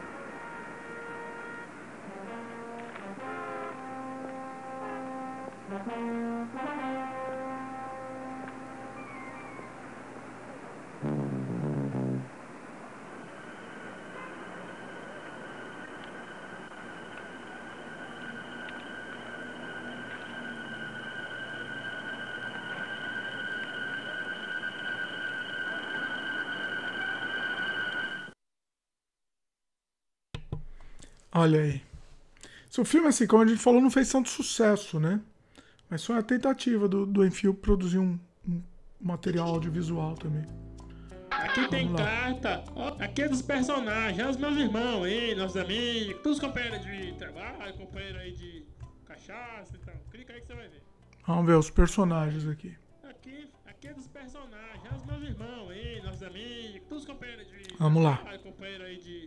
Olha aí. Esse filme, assim, como a gente falou, não fez tanto sucesso, né? Mas foi uma tentativa do Enfield produzir um material audiovisual também. Aqui tem carta, ó, aqui é dos personagens, é os meus irmãos aí, nossos amigos, todos os companheiros de trabalho, companheiros aí de cachaça e tal. Clica aí que você vai ver. Vamos ver os personagens aqui. Aqui aqui é dos personagens, é os meus irmãos aí, nossos amigos, todos os companheiros de... Vamos lá. Companheiro aí de...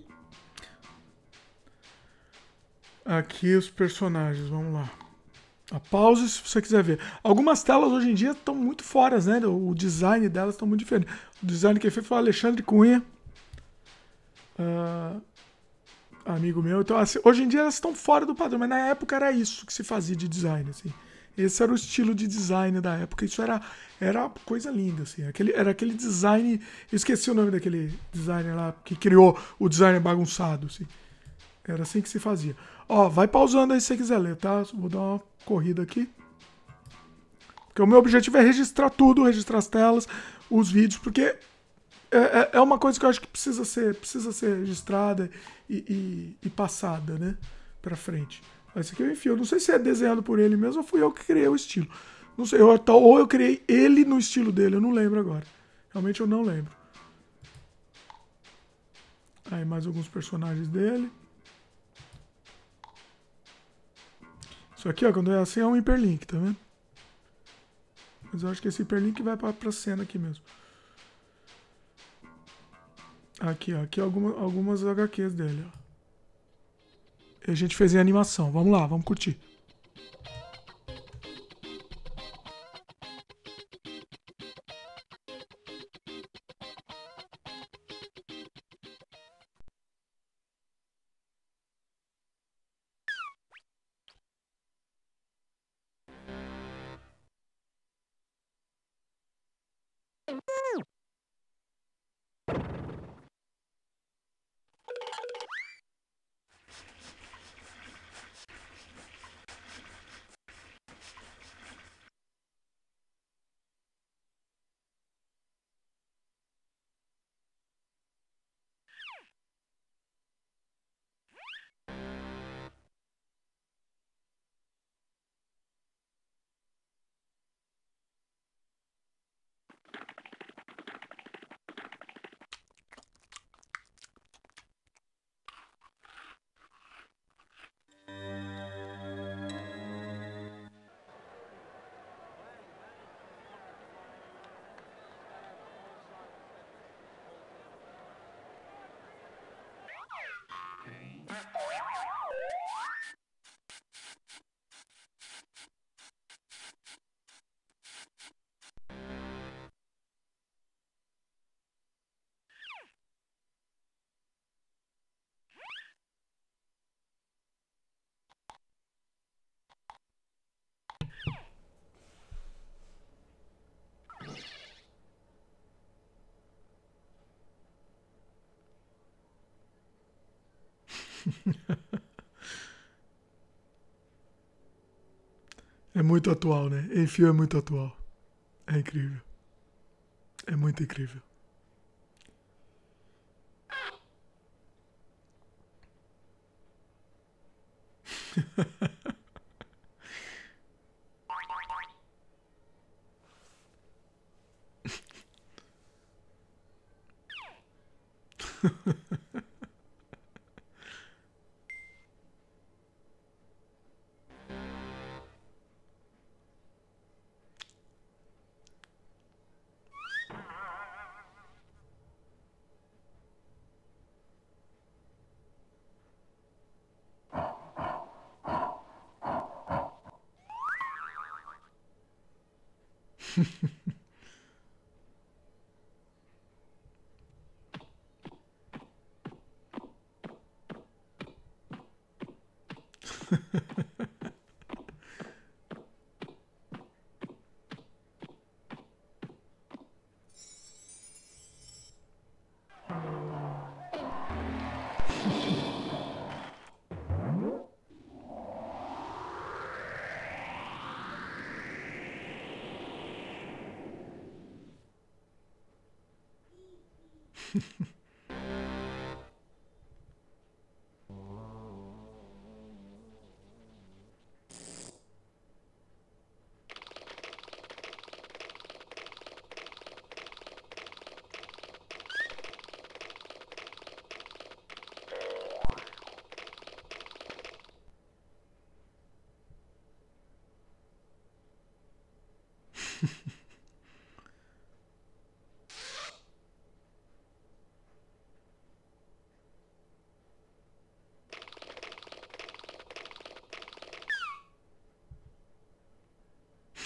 Aqui os personagens, vamos lá. A pause se você quiser ver. Algumas telas hoje em dia estão muito fora, né? O design delas estão muito diferente. O design que fez foi o Alexandre Cunha. Amigo meu. Então, assim, hoje em dia elas estão fora do padrão, mas na época era isso que se fazia de design, assim. Esse era o estilo de design da época. Isso era coisa linda, assim. Era aquele design... Eu esqueci o nome daquele designer lá que criou o design bagunçado, assim. Era assim que se fazia. Ó, vai pausando aí se você quiser ler, tá? Vou dar uma corrida aqui. Porque o meu objetivo é registrar tudo, registrar as telas, os vídeos, porque é uma coisa que eu acho que precisa ser registrada e passada, né? Pra frente. Esse aqui eu enfio. Eu não sei se é desenhado por ele mesmo ou fui eu que criei o estilo. Não sei. Ou eu criei ele no estilo dele. Eu não lembro agora. Realmente eu não lembro. Aí mais alguns personagens dele. Isso aqui, ó, quando é assim é um hiperlink, tá vendo? Mas eu acho que esse hiperlink vai pra cena aqui mesmo. Aqui, ó. Aqui algumas HQs dele, ó. E a gente fez em animação. Vamos lá, vamos curtir. É muito atual, né? Enfio é muito atual. É incrível. É muito incrível.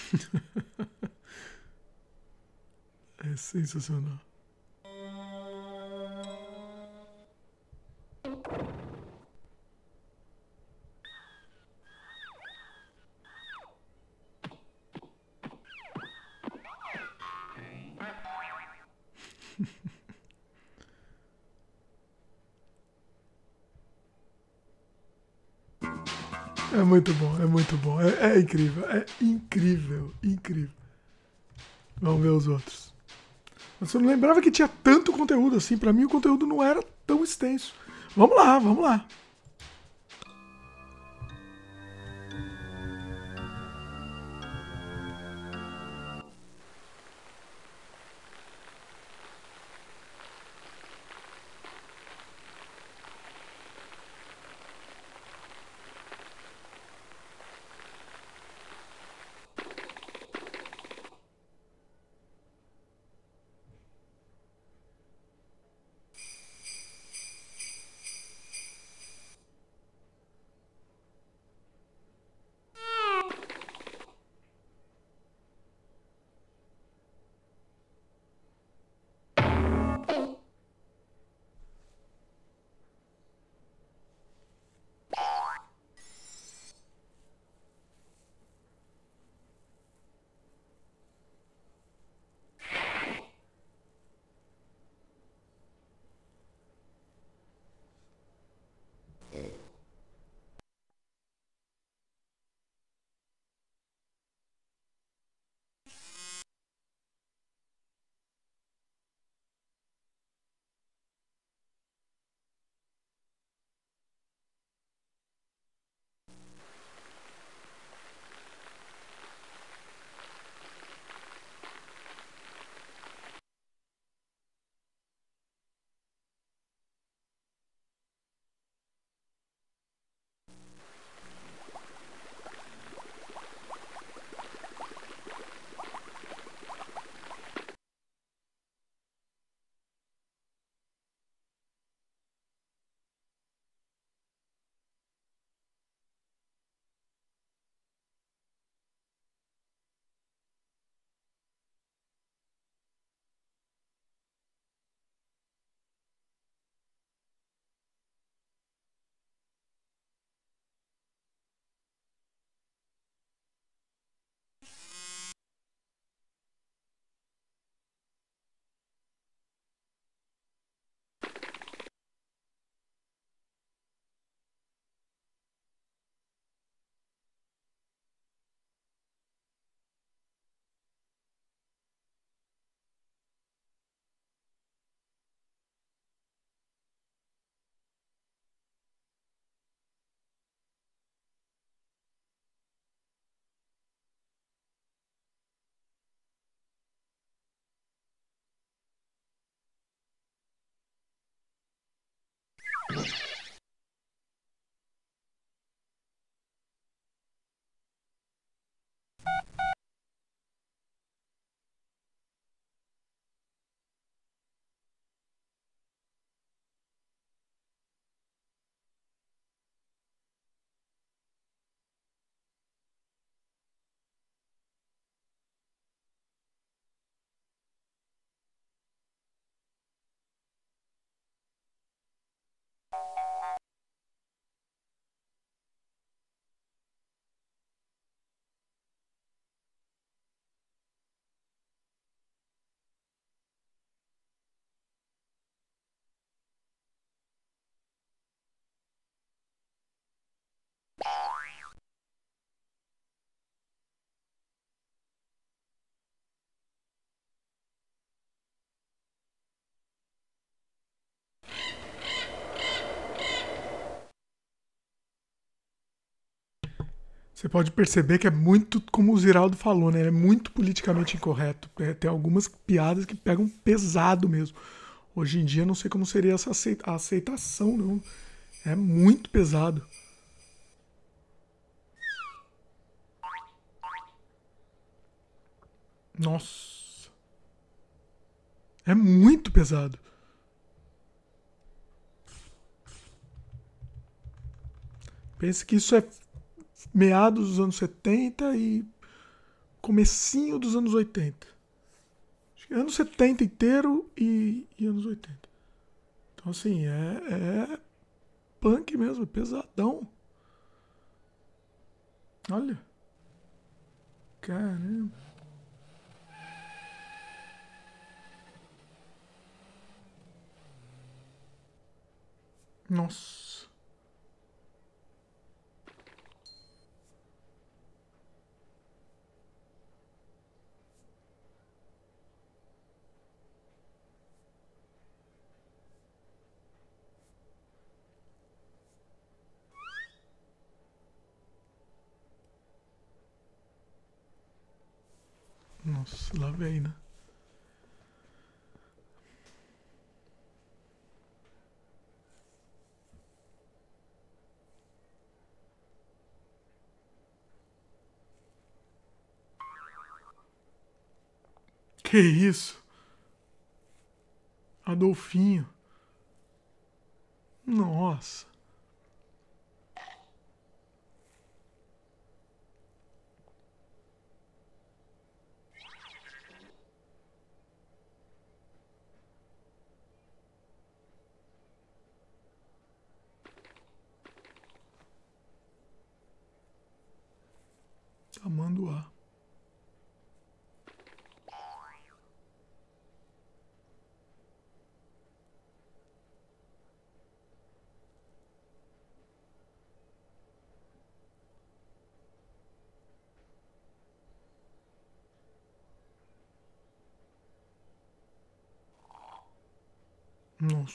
É sensacional. É muito bom, é muito bom. É incrível, é incrível, incrível. Vamos ver os outros. Mas eu não lembrava que tinha tanto conteúdo assim. Pra mim o conteúdo não era tão extenso. Vamos lá, vamos lá. Você pode perceber que é muito, como o Ziraldo falou, né? É muito politicamente incorreto. Tem algumas piadas que pegam pesado mesmo. Hoje em dia não sei como seria essa aceitação, não. É muito pesado. Nossa. É muito pesado. Pensa que isso é meados dos anos 70 e comecinho dos anos 80. Acho que anos 70 inteiro e anos 80. Então, assim, é punk mesmo, é pesadão. Olha. Caramba. Nossa. Nossa, lá vem, né? Que isso? Adolfinho. Nossa. Tamanduá. Nossa.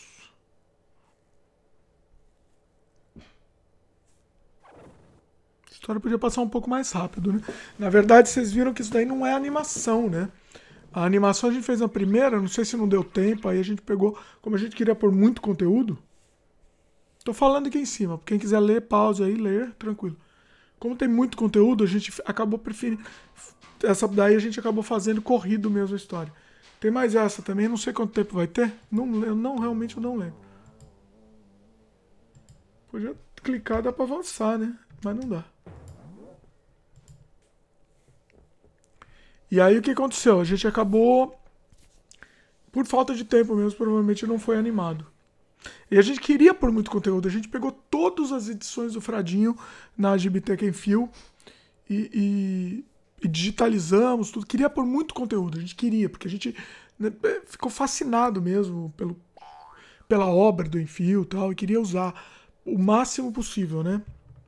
A história podia passar um pouco mais rápido, né? Na verdade, vocês viram que isso daí não é animação, né? A animação a gente fez na primeira, não sei se não deu tempo, aí a gente pegou, como a gente queria pôr muito conteúdo. Tô falando aqui em cima, quem quiser ler, pausa aí, ler, tranquilo. Como tem muito conteúdo, a gente acabou preferindo. Essa daí a gente acabou fazendo corrido mesmo a história. Tem mais essa também, não sei quanto tempo vai ter. Realmente eu não lembro. Podia clicar, dá pra avançar, né? Mas não dá. E aí o que aconteceu? A gente acabou, por falta de tempo mesmo, provavelmente não foi animado. E a gente queria pôr muito conteúdo. A gente pegou todas as edições do Fradinho na Gibiteca em Fio e digitalizamos tudo. Queria pôr muito conteúdo. A gente queria, porque a gente, né, ficou fascinado mesmo pela obra do Enfio e tal. E queria usar o máximo possível, né?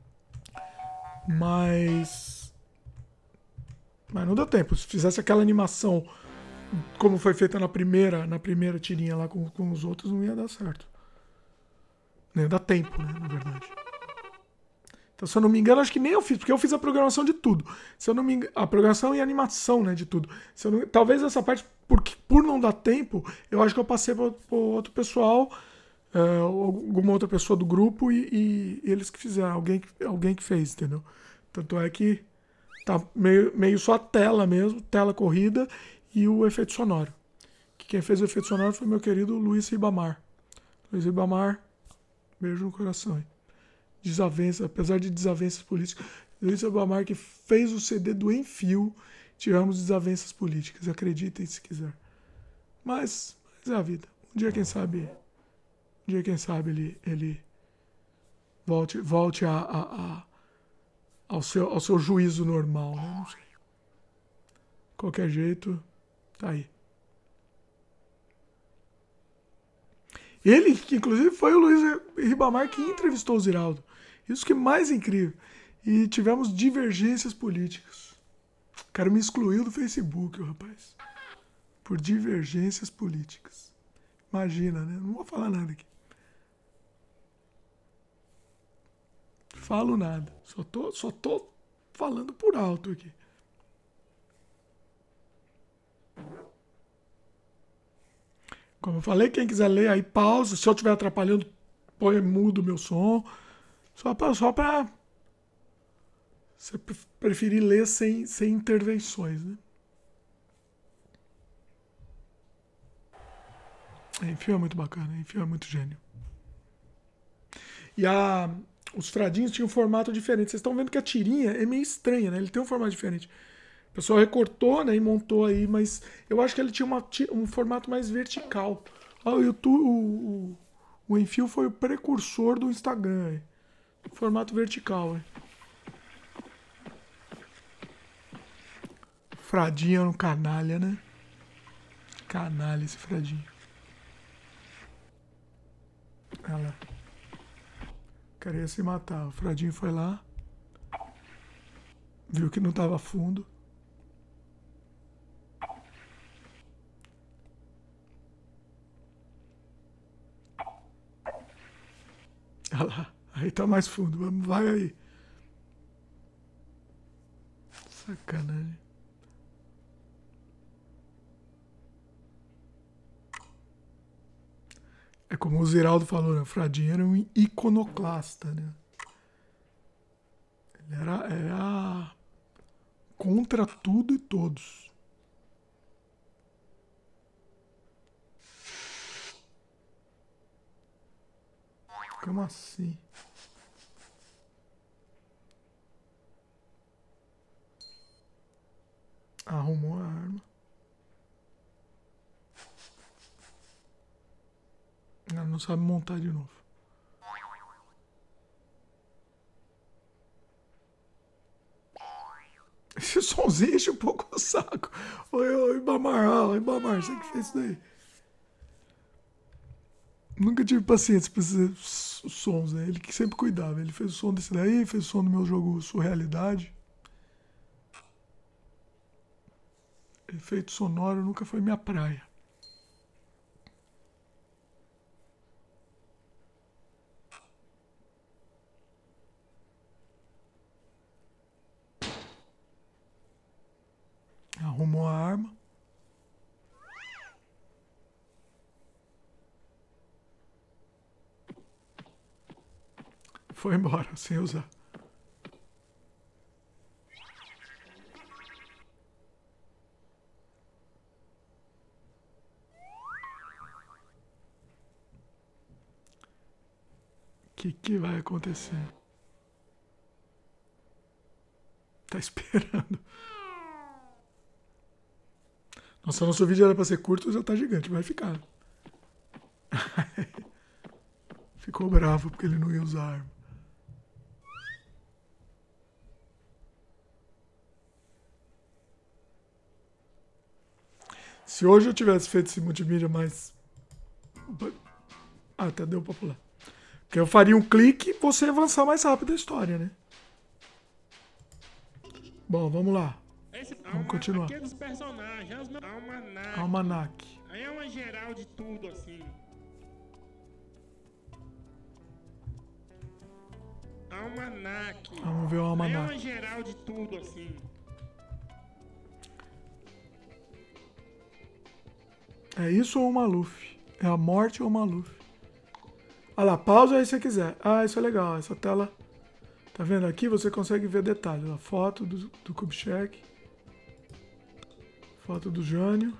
Mas não deu tempo. Se fizesse aquela animação como foi feita na primeira tirinha lá com os outros, não ia dar certo. Não ia dar tempo, né, na verdade. Então, se eu não me engano, acho que nem eu fiz, porque eu fiz a programação de tudo. Se eu não me engano, a programação e a animação, né, de tudo. Talvez essa parte, por não dar tempo, eu acho que eu passei para outro pessoal, alguma outra pessoa do grupo e eles que fizeram, alguém que fez, entendeu? Tanto é que tá meio só a tela mesmo, tela corrida e o efeito sonoro. Quem fez o efeito sonoro foi meu querido Luiz Ribamar. Luiz Ribamar, beijo no coração. Hein? Desavença, apesar de desavenças políticas, Luiz Ribamar que fez o CD do Enfio, tivemos desavenças políticas, acreditem se quiser. Mas é a vida. Um dia quem sabe ele volte ao seu juízo normal, né? Não sei. De qualquer jeito, tá aí. Ele, que inclusive foi o Luiz Ribamar que entrevistou o Ziraldo. Isso que é mais incrível. E tivemos divergências políticas. O cara me excluiu do Facebook, rapaz. Por divergências políticas. Imagina, né? Não vou falar nada aqui. Falo nada. Só tô falando por alto aqui. Como eu falei, quem quiser ler aí, pausa. Se eu estiver atrapalhando, põe mudo o meu som. Só pra você preferir ler sem intervenções, né? Enfio é muito bacana, Enfio é muito gênio. E os Fradinhos tinham um formato diferente. Vocês estão vendo que a tirinha é meio estranha, né? Ele tem um formato diferente. pessoal recortou, né, e montou aí, mas eu acho que ele tinha um formato mais vertical. Ó, o YouTube, o Enfio foi o precursor do Instagram, hein? Formato vertical, hein? Fradinho era um canalha, né? Canalha esse Fradinho. Olha lá. Queria se matar. O Fradinho foi lá. Viu que não tava fundo. Olha lá. Aí tá mais fundo. Vamos, vai aí. Sacanagem. É como o Ziraldo falou, né? O Fradinho era um iconoclasta, né? Ele era contra tudo e todos. Como assim? Arrumou a arma. Ela não sabe montar de novo. Esse somzinho enche um pouco o saco. Oi, Ibamar, você que fez isso daí. Nunca tive paciência pra esses sons, né? Ele que sempre cuidava. Ele fez o som desse daí, fez o som do meu jogo Surrealidade. Efeito sonoro nunca foi minha praia. Arrumou a arma. Foi embora, sem usar. O que vai acontecer? Tá esperando. Nossa, nosso vídeo era pra ser curto, já tá gigante, vai ficar. Ficou bravo porque ele não ia usar a arma. Se hoje eu tivesse feito esse multimídia mais... Ah, até deu pra pular. Porque eu faria um clique e você avançar mais rápido a história, né? Bom, vamos lá. Vamos continuar. Aqui é dos personagens, Almanac. Almanac. Aí é uma geral de tudo, assim. Almanac. Vamos ver o Almanac. Aí é uma geral de tudo, assim. É isso ou o Maluf? É a morte ou o Maluf? Olha lá, pausa aí se você quiser. Ah, isso é legal. Essa tela... Tá vendo aqui? Você consegue ver detalhes. A foto do Kubitschek. Foto do Jânio.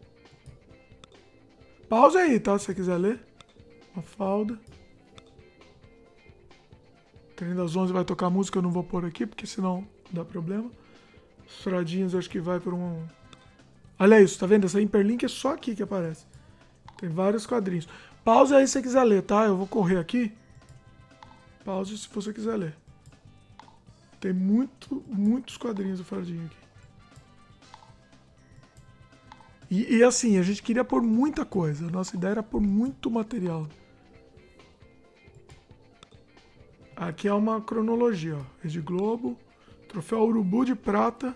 Pausa aí, tá? Se você quiser ler. Uma falda. Treino das 11 vai tocar música. Eu não vou pôr aqui, porque senão dá problema. Os fradinhos acho que vai por um... Olha isso, tá vendo? Essa hiperlink é só aqui que aparece. Tem vários quadrinhos. Pausa aí se você quiser ler, tá? Eu vou correr aqui. Pausa se você quiser ler. Tem muitos quadrinhos do Fradinho aqui. E assim, a gente queria pôr muita coisa. A nossa ideia era pôr muito material. Aqui é uma cronologia, ó. Rede Globo, Troféu Urubu de Prata.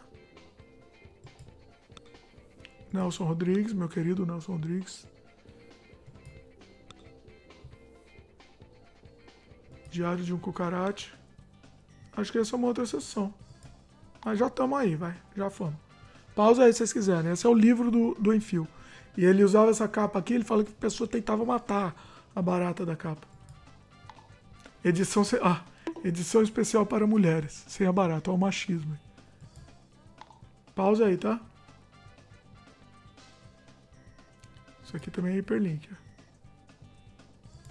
Nelson Rodrigues, meu querido Nelson Rodrigues. Diário de um Cucarate. Acho que essa é uma outra sessão. Mas já estamos aí, vai. Já fomos. Pausa aí se vocês quiserem. Esse é o livro do Enfio. E ele usava essa capa aqui, ele fala que a pessoa tentava matar a barata da capa. Edição especial para mulheres. Sem a barata, é o machismo. Pausa aí, tá? Isso aqui também é hiperlink.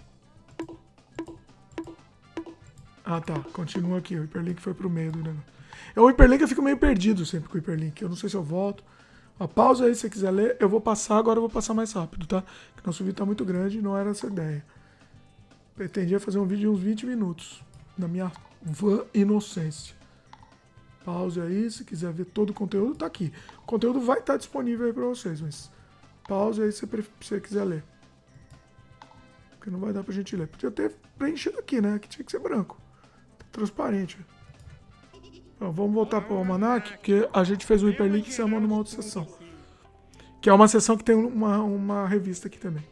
Ah, tá. Continua aqui. O hiperlink foi pro meio do negócio. O hiperlink eu fico meio perdido sempre com o hiperlink. Eu não sei se eu volto. A pausa aí, se você quiser ler, eu vou passar, agora eu vou passar mais rápido, tá? Porque nosso vídeo tá muito grande e não era essa a ideia. Pretendia fazer um vídeo de uns 20 minutos. Na minha vã inocência. Pause aí, se quiser ver todo o conteúdo, tá aqui. O conteúdo vai estar disponível aí pra vocês, mas pause aí se você quiser ler. Porque não vai dar pra gente ler. Podia ter preenchido aqui, né? Que tinha que ser branco. Tá transparente. Então, vamos voltar pro Almanac, porque a gente fez um hiperlink e se amou numa outra sessão. Que é uma sessão que tem uma revista aqui também.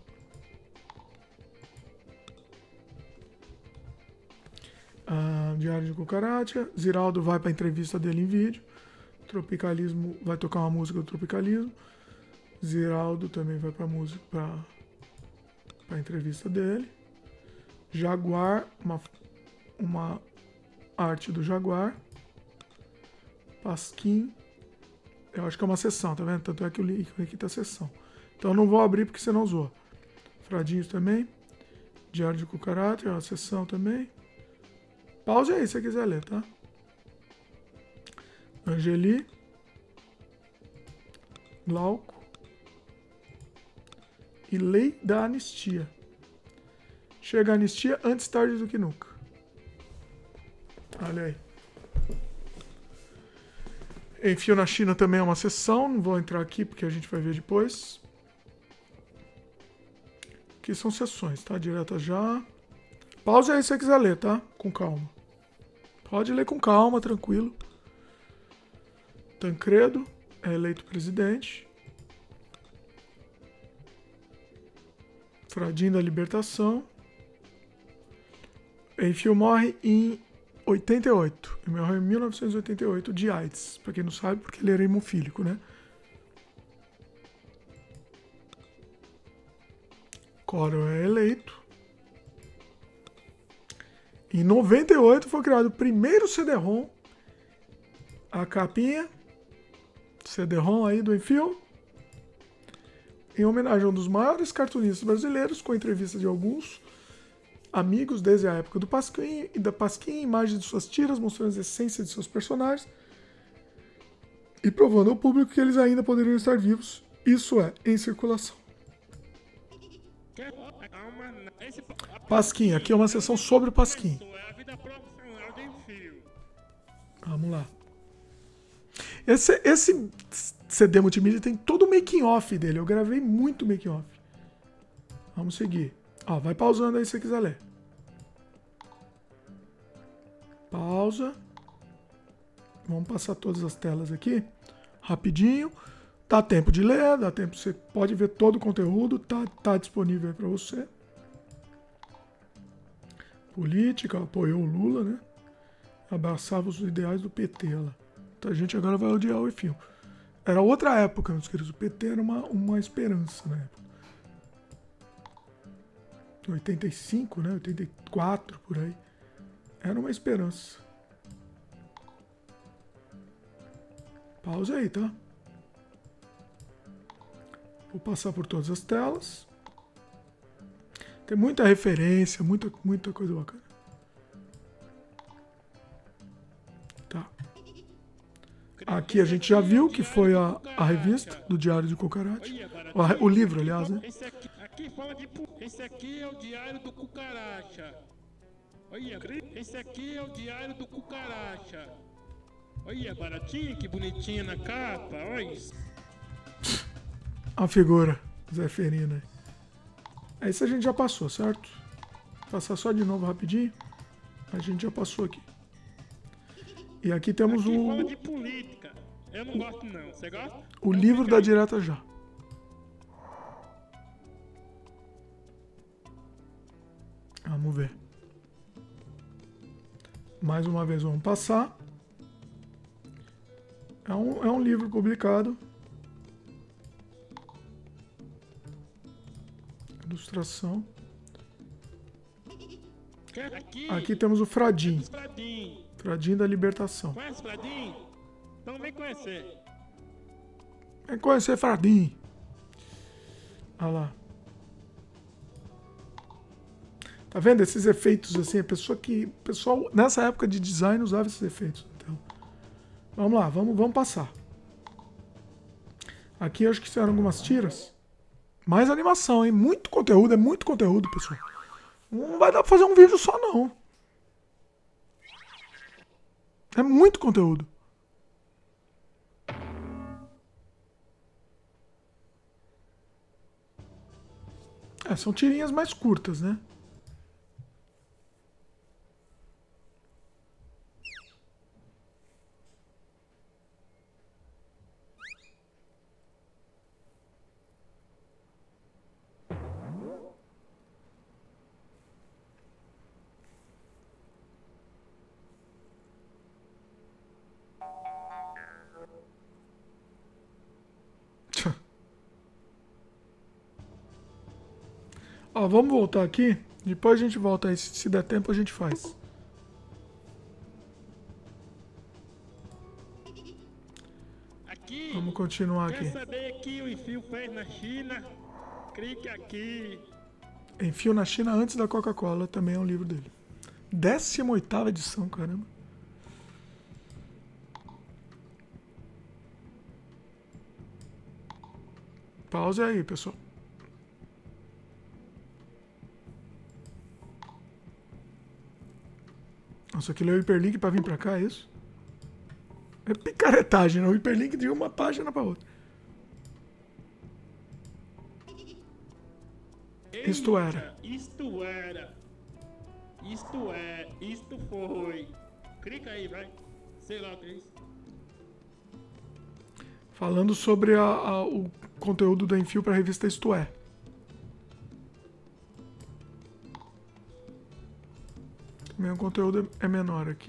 Diário de Cucaracha. Ziraldo vai pra entrevista dele em vídeo. Tropicalismo vai tocar uma música do Tropicalismo. Ziraldo também vai pra música, pra entrevista dele. Jaguar, uma arte do Jaguar. Pasquim, eu acho que é uma sessão, tá vendo? Tanto é que o link aqui tá sessão. Então eu não vou abrir porque senão zoa. Fradinhos também. Diário de Cucaracha, é uma sessão também. Pause aí se você quiser ler, tá? Angeli. Glauco. E Lei da Anistia. Chega a anistia antes tarde do que nunca. Olha aí. Enfio na China também é uma sessão. Não vou entrar aqui porque a gente vai ver depois. Aqui são sessões, tá? Direta já. Pause aí se você quiser ler, tá? Com calma. Pode ler com calma, tranquilo. Tancredo é eleito presidente. Fradinho da Libertação. Enfio morre em 88. Ele morreu em 1988 de AIDS. Pra quem não sabe, porque ele era hemofílico, né? Collor é eleito. Em 98 foi criado o primeiro CD-ROM. A capinha. CD-ROM aí do Enfio. Em homenagem a um dos maiores cartunistas brasileiros, com entrevista de alguns amigos desde a época do Pasquim e da Pasquim, imagens de suas tiras mostrando a essência de seus personagens e provando ao público que eles ainda poderiam estar vivos, isso é, em circulação. Pasquim, aqui é uma sessão sobre o Pasquim. Vamos lá. Esse CD multimídia tem todo o making off dele, eu gravei muito making off. Vamos seguir. Ó, vai pausando aí se você quiser ler. Pausa. Vamos passar todas as telas aqui. Rapidinho. Dá tempo de ler, dá tempo. Você pode ver todo o conteúdo. Tá disponível aí pra você. Política, apoiou o Lula, né? Abraçava os ideais do PT lá. Então a gente agora vai odiar o Enfio. Era outra época, meus queridos. O PT era uma esperança na época. 85, né? 84, por aí. Era uma esperança. Pausa aí, tá? Vou passar por todas as telas. Tem muita referência, muita coisa bacana. Tá. Aqui a gente já viu que foi a revista do Diário de Cucaracha. O livro, aliás, né? Esse aqui é o Diário do Cucaracha. Olha, esse aqui é o Diário do Cucaracha. Olha, baratinho, que bonitinha na capa, olha isso. A figura, Zé Ferina. Isso a gente já passou, certo? Vou passar só de novo rapidinho. A gente já passou aqui. E aqui temos aqui fala de política. Eu não gosto não, você gosta? O livro da Direta Já. Vamos ver. Mais uma vez vamos passar. É um livro publicado. Ilustração. Aqui temos o Fradim. Fradim da Libertação. Conhece Fradim? Então vem conhecer. Vem conhecer Fradim. Olha lá. Tá vendo esses efeitos assim? O pessoal nessa época de design usava esses efeitos. Então, Vamos lá, vamos passar. Aqui eu acho que fizeram algumas tiras. Mais animação, hein? Muito conteúdo, é muito conteúdo, pessoal. Não vai dar pra fazer um vídeo só, não. É muito conteúdo. São tirinhas mais curtas, né? Ó, vamos voltar aqui. Depois a gente volta aí. Se der tempo, a gente faz. Aqui. Vamos continuar Quer aqui. saber que o Enfio fez na China? Clique aqui. Enfio na China antes da Coca-Cola. Também é um livro dele. 18ª edição, caramba. Pause aí, pessoal. Nossa, aquilo é o hiperlink pra vir pra cá, é isso? É picaretagem, né? O hiperlink de uma página pra outra. Isto era. Isto era. Isto é. Isto foi. Clica aí, vai. Sei lá o que é isso. Falando sobre o conteúdo da Enfio pra revista Isto É. Meu conteúdo é menor aqui.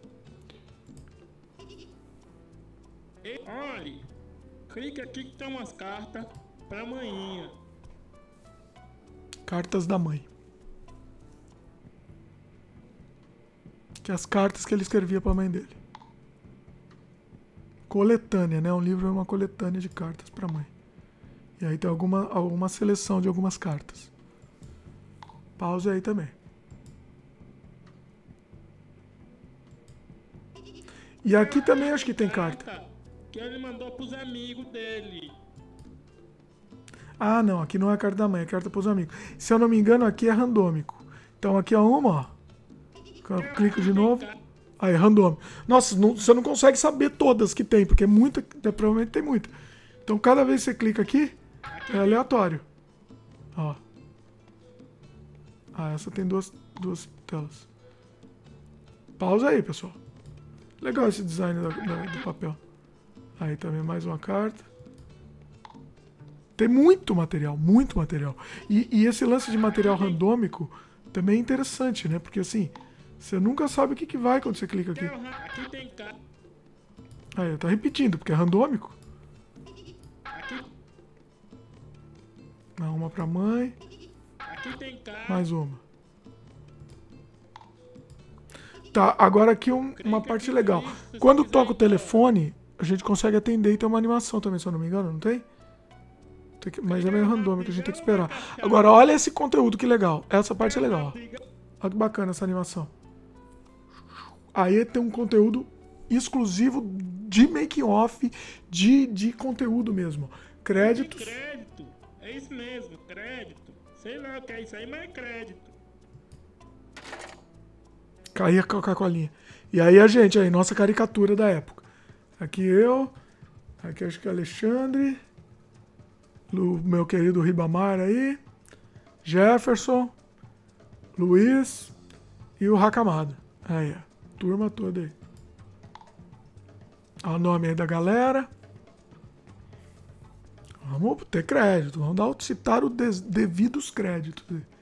Olha, clica aqui que tem umas cartas pra amanhã. Cartas da mãe. Que é as cartas que ele escrevia pra mãe dele. Coletânea, né? Um livro é uma coletânea de cartas pra mãe. E aí tem alguma seleção de algumas cartas. Pause aí também. E aqui também acho que tem carta. Que ele mandou pros amigos dele. Ah, não. Aqui não é carta da mãe, é carta pros amigos. Se eu não me engano, aqui é randômico. Então aqui é uma, ó. Eu clico de novo. Aí, randômico. Nossa, você não consegue saber todas que tem, porque é muita. Provavelmente tem muita. Então cada vez que você clica aqui, é aleatório. Ó. Ah, essa tem duas telas. Pausa aí, pessoal. Legal esse design do papel. Aí também mais uma carta. Tem muito material, muito material. E esse lance de material randômico também é interessante, né? Porque assim, você nunca sabe o que vai quando você clica aqui. Aqui tem carta. Aí, tá repetindo, porque é randômico. Uma pra mãe. Aqui tem carta. Mais uma. Tá, agora aqui uma parte legal. Quando toca o telefone, a gente consegue atender e tem uma animação também, se eu não me engano, não tem? Mas é meio randômico, a gente tem que esperar. Agora, olha esse conteúdo, que legal. Essa parte é legal. Olha que bacana essa animação. Aí tem um conteúdo exclusivo de making-off, de conteúdo mesmo. Créditos. Crédito. É isso mesmo, crédito. Sei lá o que é isso aí, mas é crédito. Caía a Coca-Colinha. E aí a gente, aí, nossa caricatura da época. Aqui eu. Aqui acho que é Alexandre. O meu querido Ribamar aí. Jefferson. Luiz. E o Hakamada. Aí, ó. Turma toda aí. Olha o nome aí da galera. Vamos ter crédito. Vamos citar os devidos créditos.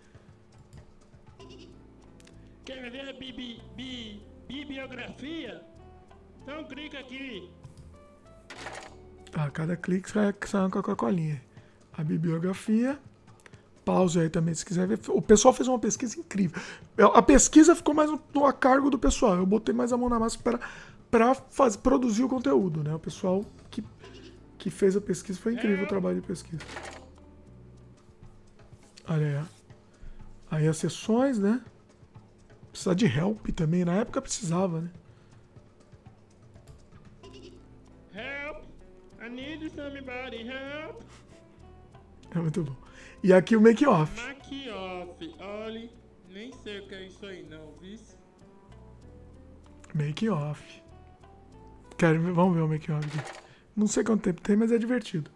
Quer ver a bibliografia? Então clica aqui. Ah, cada clique sai uma Coca-Colinha. A bibliografia. Pause aí também, se quiser ver. O pessoal fez uma pesquisa incrível. A pesquisa ficou mais a cargo do pessoal. Eu botei mais a mão na massa para produzir o conteúdo, né? O pessoal que fez a pesquisa, foi incrível o trabalho de pesquisa. Olha aí. Aí as sessões, né? Precisa de help também. Na época precisava, né? need somebody help. É muito bom. E aqui o make off. Make off. Olha, nem sei o que é isso aí não, viu? Make off. Vamos ver o make off aqui. Não sei quanto tempo tem, mas é divertido.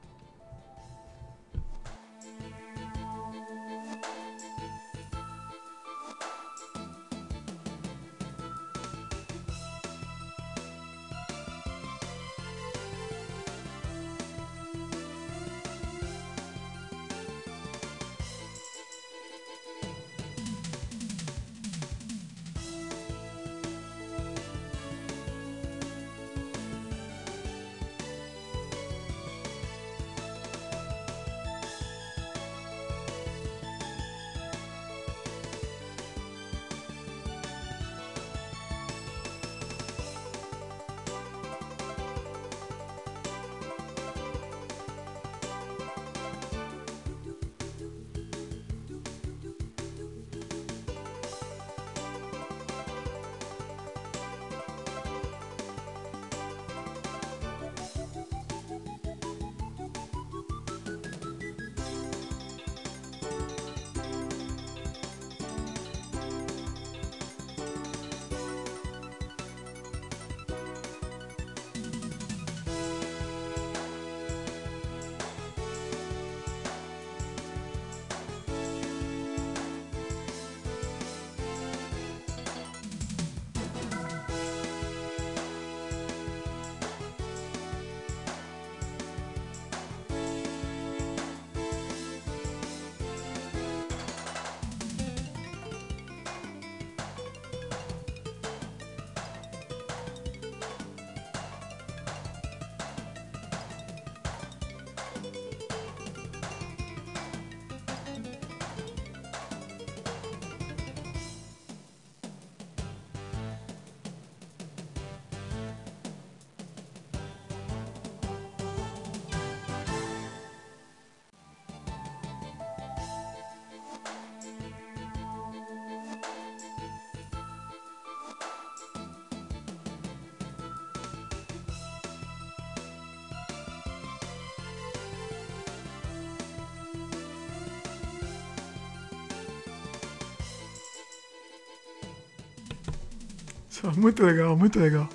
Muito legal, muito legal.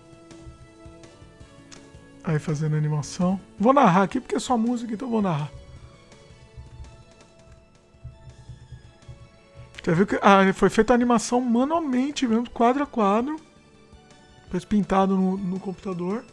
Aí fazendo animação. Vou narrar aqui porque é só música, então vou narrar. Já viu que foi feita a animação manualmente mesmo, quadro a quadro. Depois pintado no computador.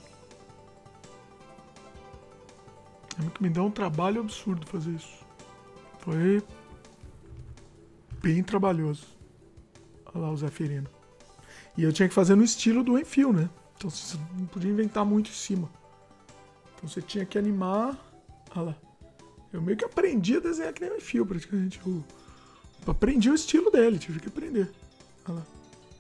É que me dá um trabalho absurdo fazer isso. Foi bem trabalhoso. Olha lá o Zé Ferino. E eu tinha que fazer no estilo do Enfio, né? Então você não podia inventar muito em cima. Então você tinha que animar. Olha lá. Eu meio que aprendi a desenhar que nem o Enfio, praticamente. Eu aprendi o estilo dele, tive que aprender. Olha lá.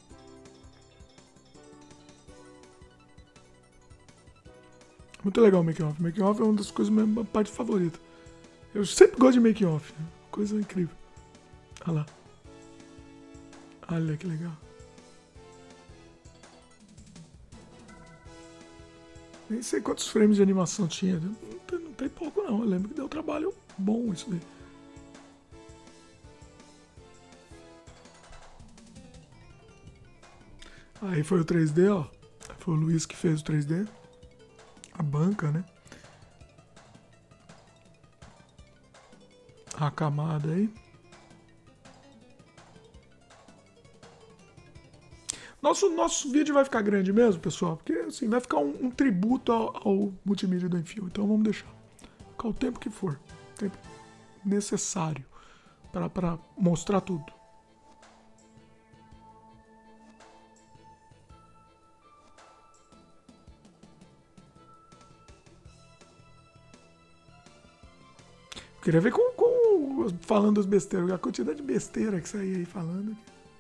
Muito legal o make-off. Make-off é uma das coisas, minha parte favorita. Eu sempre gosto de make-off. Né? Coisa incrível. Olha lá. Olha que legal. Nem sei quantos frames de animação tinha. Não tem pouco não. Eu lembro que deu um trabalho bom isso daí. Aí foi o 3D, ó. Foi o Luiz que fez o 3D. A banca, né? A camada aí. Nosso vídeo vai ficar grande mesmo, pessoal, porque assim, vai ficar um tributo ao multimídia do Enfio. Então vamos deixar. Ficar o tempo que for. O tempo necessário para mostrar tudo. Eu queria ver falando as besteiras, a quantidade de besteira que saía aí falando.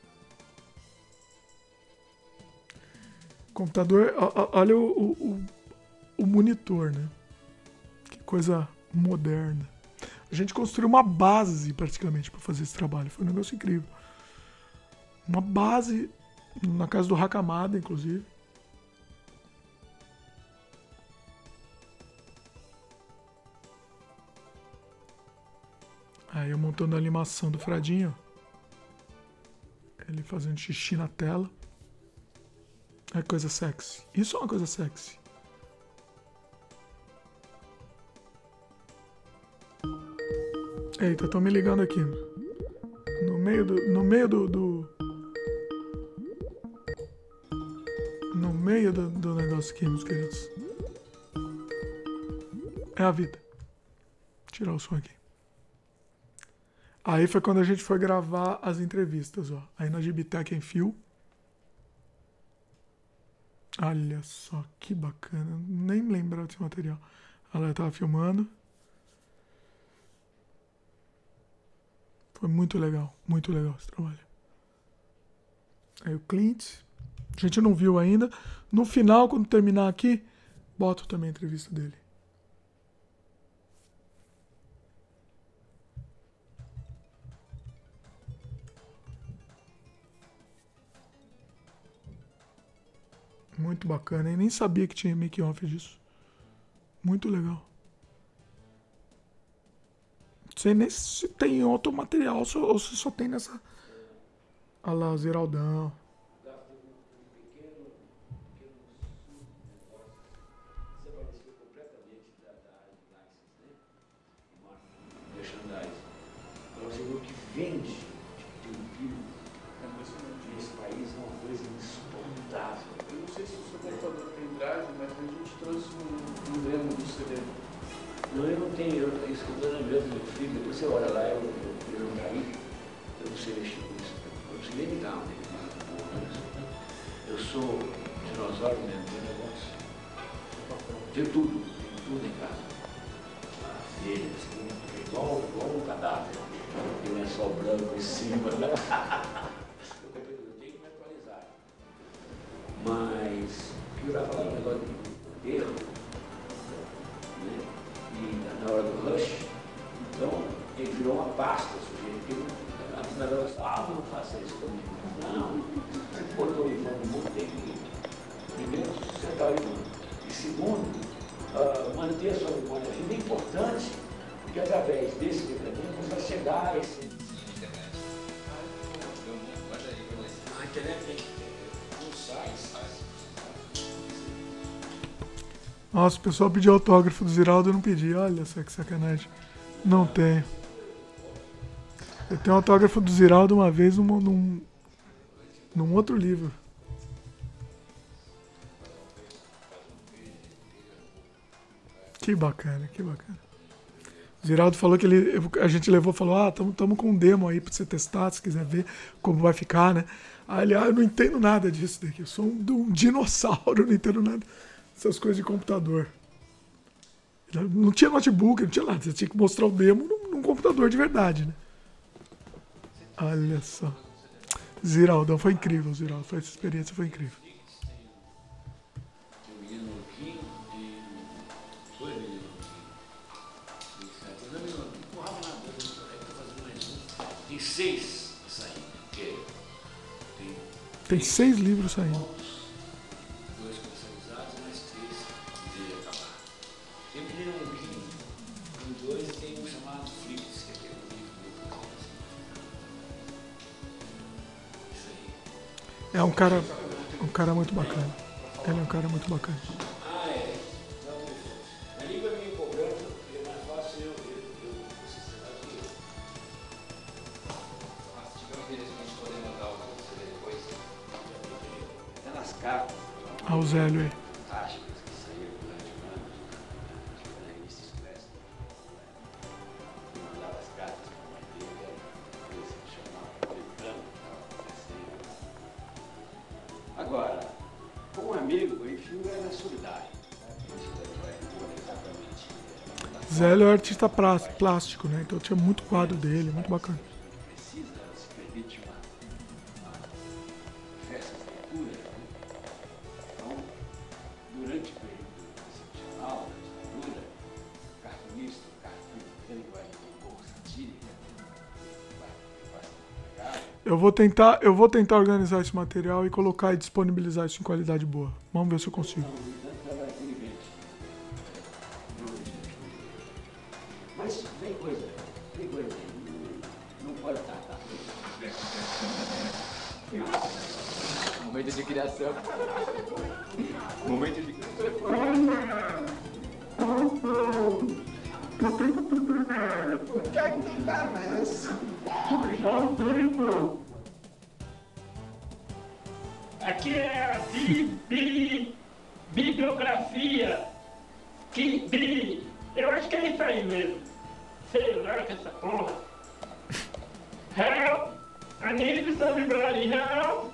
Computador, olha o monitor, né? Que coisa moderna. A gente construiu uma base praticamente para fazer esse trabalho. Foi um negócio incrível. Uma base na casa do Hakamada, inclusive. Aí eu montando a animação do Fredinho. Ele fazendo xixi na tela. É coisa sexy. Isso é uma coisa sexy. Eita, tô me ligando aqui. No meio do negócio aqui, meus queridos. É a vida. Tirar o som aqui. Aí foi quando a gente foi gravar as entrevistas, ó. Aí na Gibitec em Fio. Olha só, que bacana. Nem me lembrava desse material. Ela tava filmando. Foi muito legal esse trabalho. Aí o Clint. A gente não viu ainda. No final, quando terminar aqui, boto também a entrevista dele. Muito bacana, hein? Nem sabia que tinha make-off disso. Muito legal. Não sei nem se tem outro material ou se só tem nessa. Olha lá, o Ziraldão. Você viu que vende tempero nesse país é uma coisa insuportável. Eu não sei se o seu computador tem drive, mas a gente trouxe um demo do CD. Não, eu não tenho, isso que eu estou lembrando do meu filho, depois você olha lá, eu não caí, eu não sei mexer com isso, eu não sei nem ligar onde ele manda. Eu sou dinossauro mesmo, tem negócio. Tenho tudo em casa. Filha, assim, igual um cadáver, tem um lençol branco em cima. Eu tenho que me atualizar. Mas, o que eu ia falar um negócio de erro, né? E na hora do rush, então ele virou uma pasta, sujeito. Na verdade, não faça isso comigo. Não, você botou o Ivan no mundo, tem que, primeiro, sentar o Ivan. E segundo, manter a sua memória viva é importante, porque através desse departamento você vai chegar a esse. A internet tem que ter. Não sai. Nossa, o pessoal pediu autógrafo do Ziraldo, eu não pedi. Olha só que sacanagem. Não tenho. Eu tenho autógrafo do Ziraldo uma vez num outro livro. Que bacana, que bacana. O Ziraldo falou que a gente levou e falou, tamo com um demo aí pra você testar, se quiser ver como vai ficar, né? Aí ele, eu não entendo nada disso daqui, eu sou um dinossauro, não entendo nada dessas coisas de computador. Não tinha notebook, não tinha nada, você tinha que mostrar o demo num computador de verdade, né? Olha só. Ziraldão, foi incrível, Ziraldo, essa experiência foi incrível. Tem 6 saindo. Tem 6 livros saindo. 2 comercializados, mais 3 de acabar. Tem um menino com 2 e tem um chamado Flix, que é aquele livro do Isso aí. É um cara muito bacana. Ele é um cara muito bacana. A língua é meio cobrando, é mais fácil eu Ah, o Zélio aí. Agora, como amigo, o Enfio era solidário. Zélio é artista plástico, né? Então tinha muito quadro dele, muito bacana. Precisa se permite uma festa de leitura. Então, durante o período excepcional da ditadura, o cartunista, o cartunista vai compor satírica, Eu vou tentar organizar esse material e colocar e disponibilizar isso em qualidade boa. Vamos ver se eu consigo. Mas tem coisa Momento de criação. Momento de... O que é que parece? Aqui é a bibliografia. Eu acho que é isso aí mesmo. Sei lá que essa porra. Help! I need somebody help!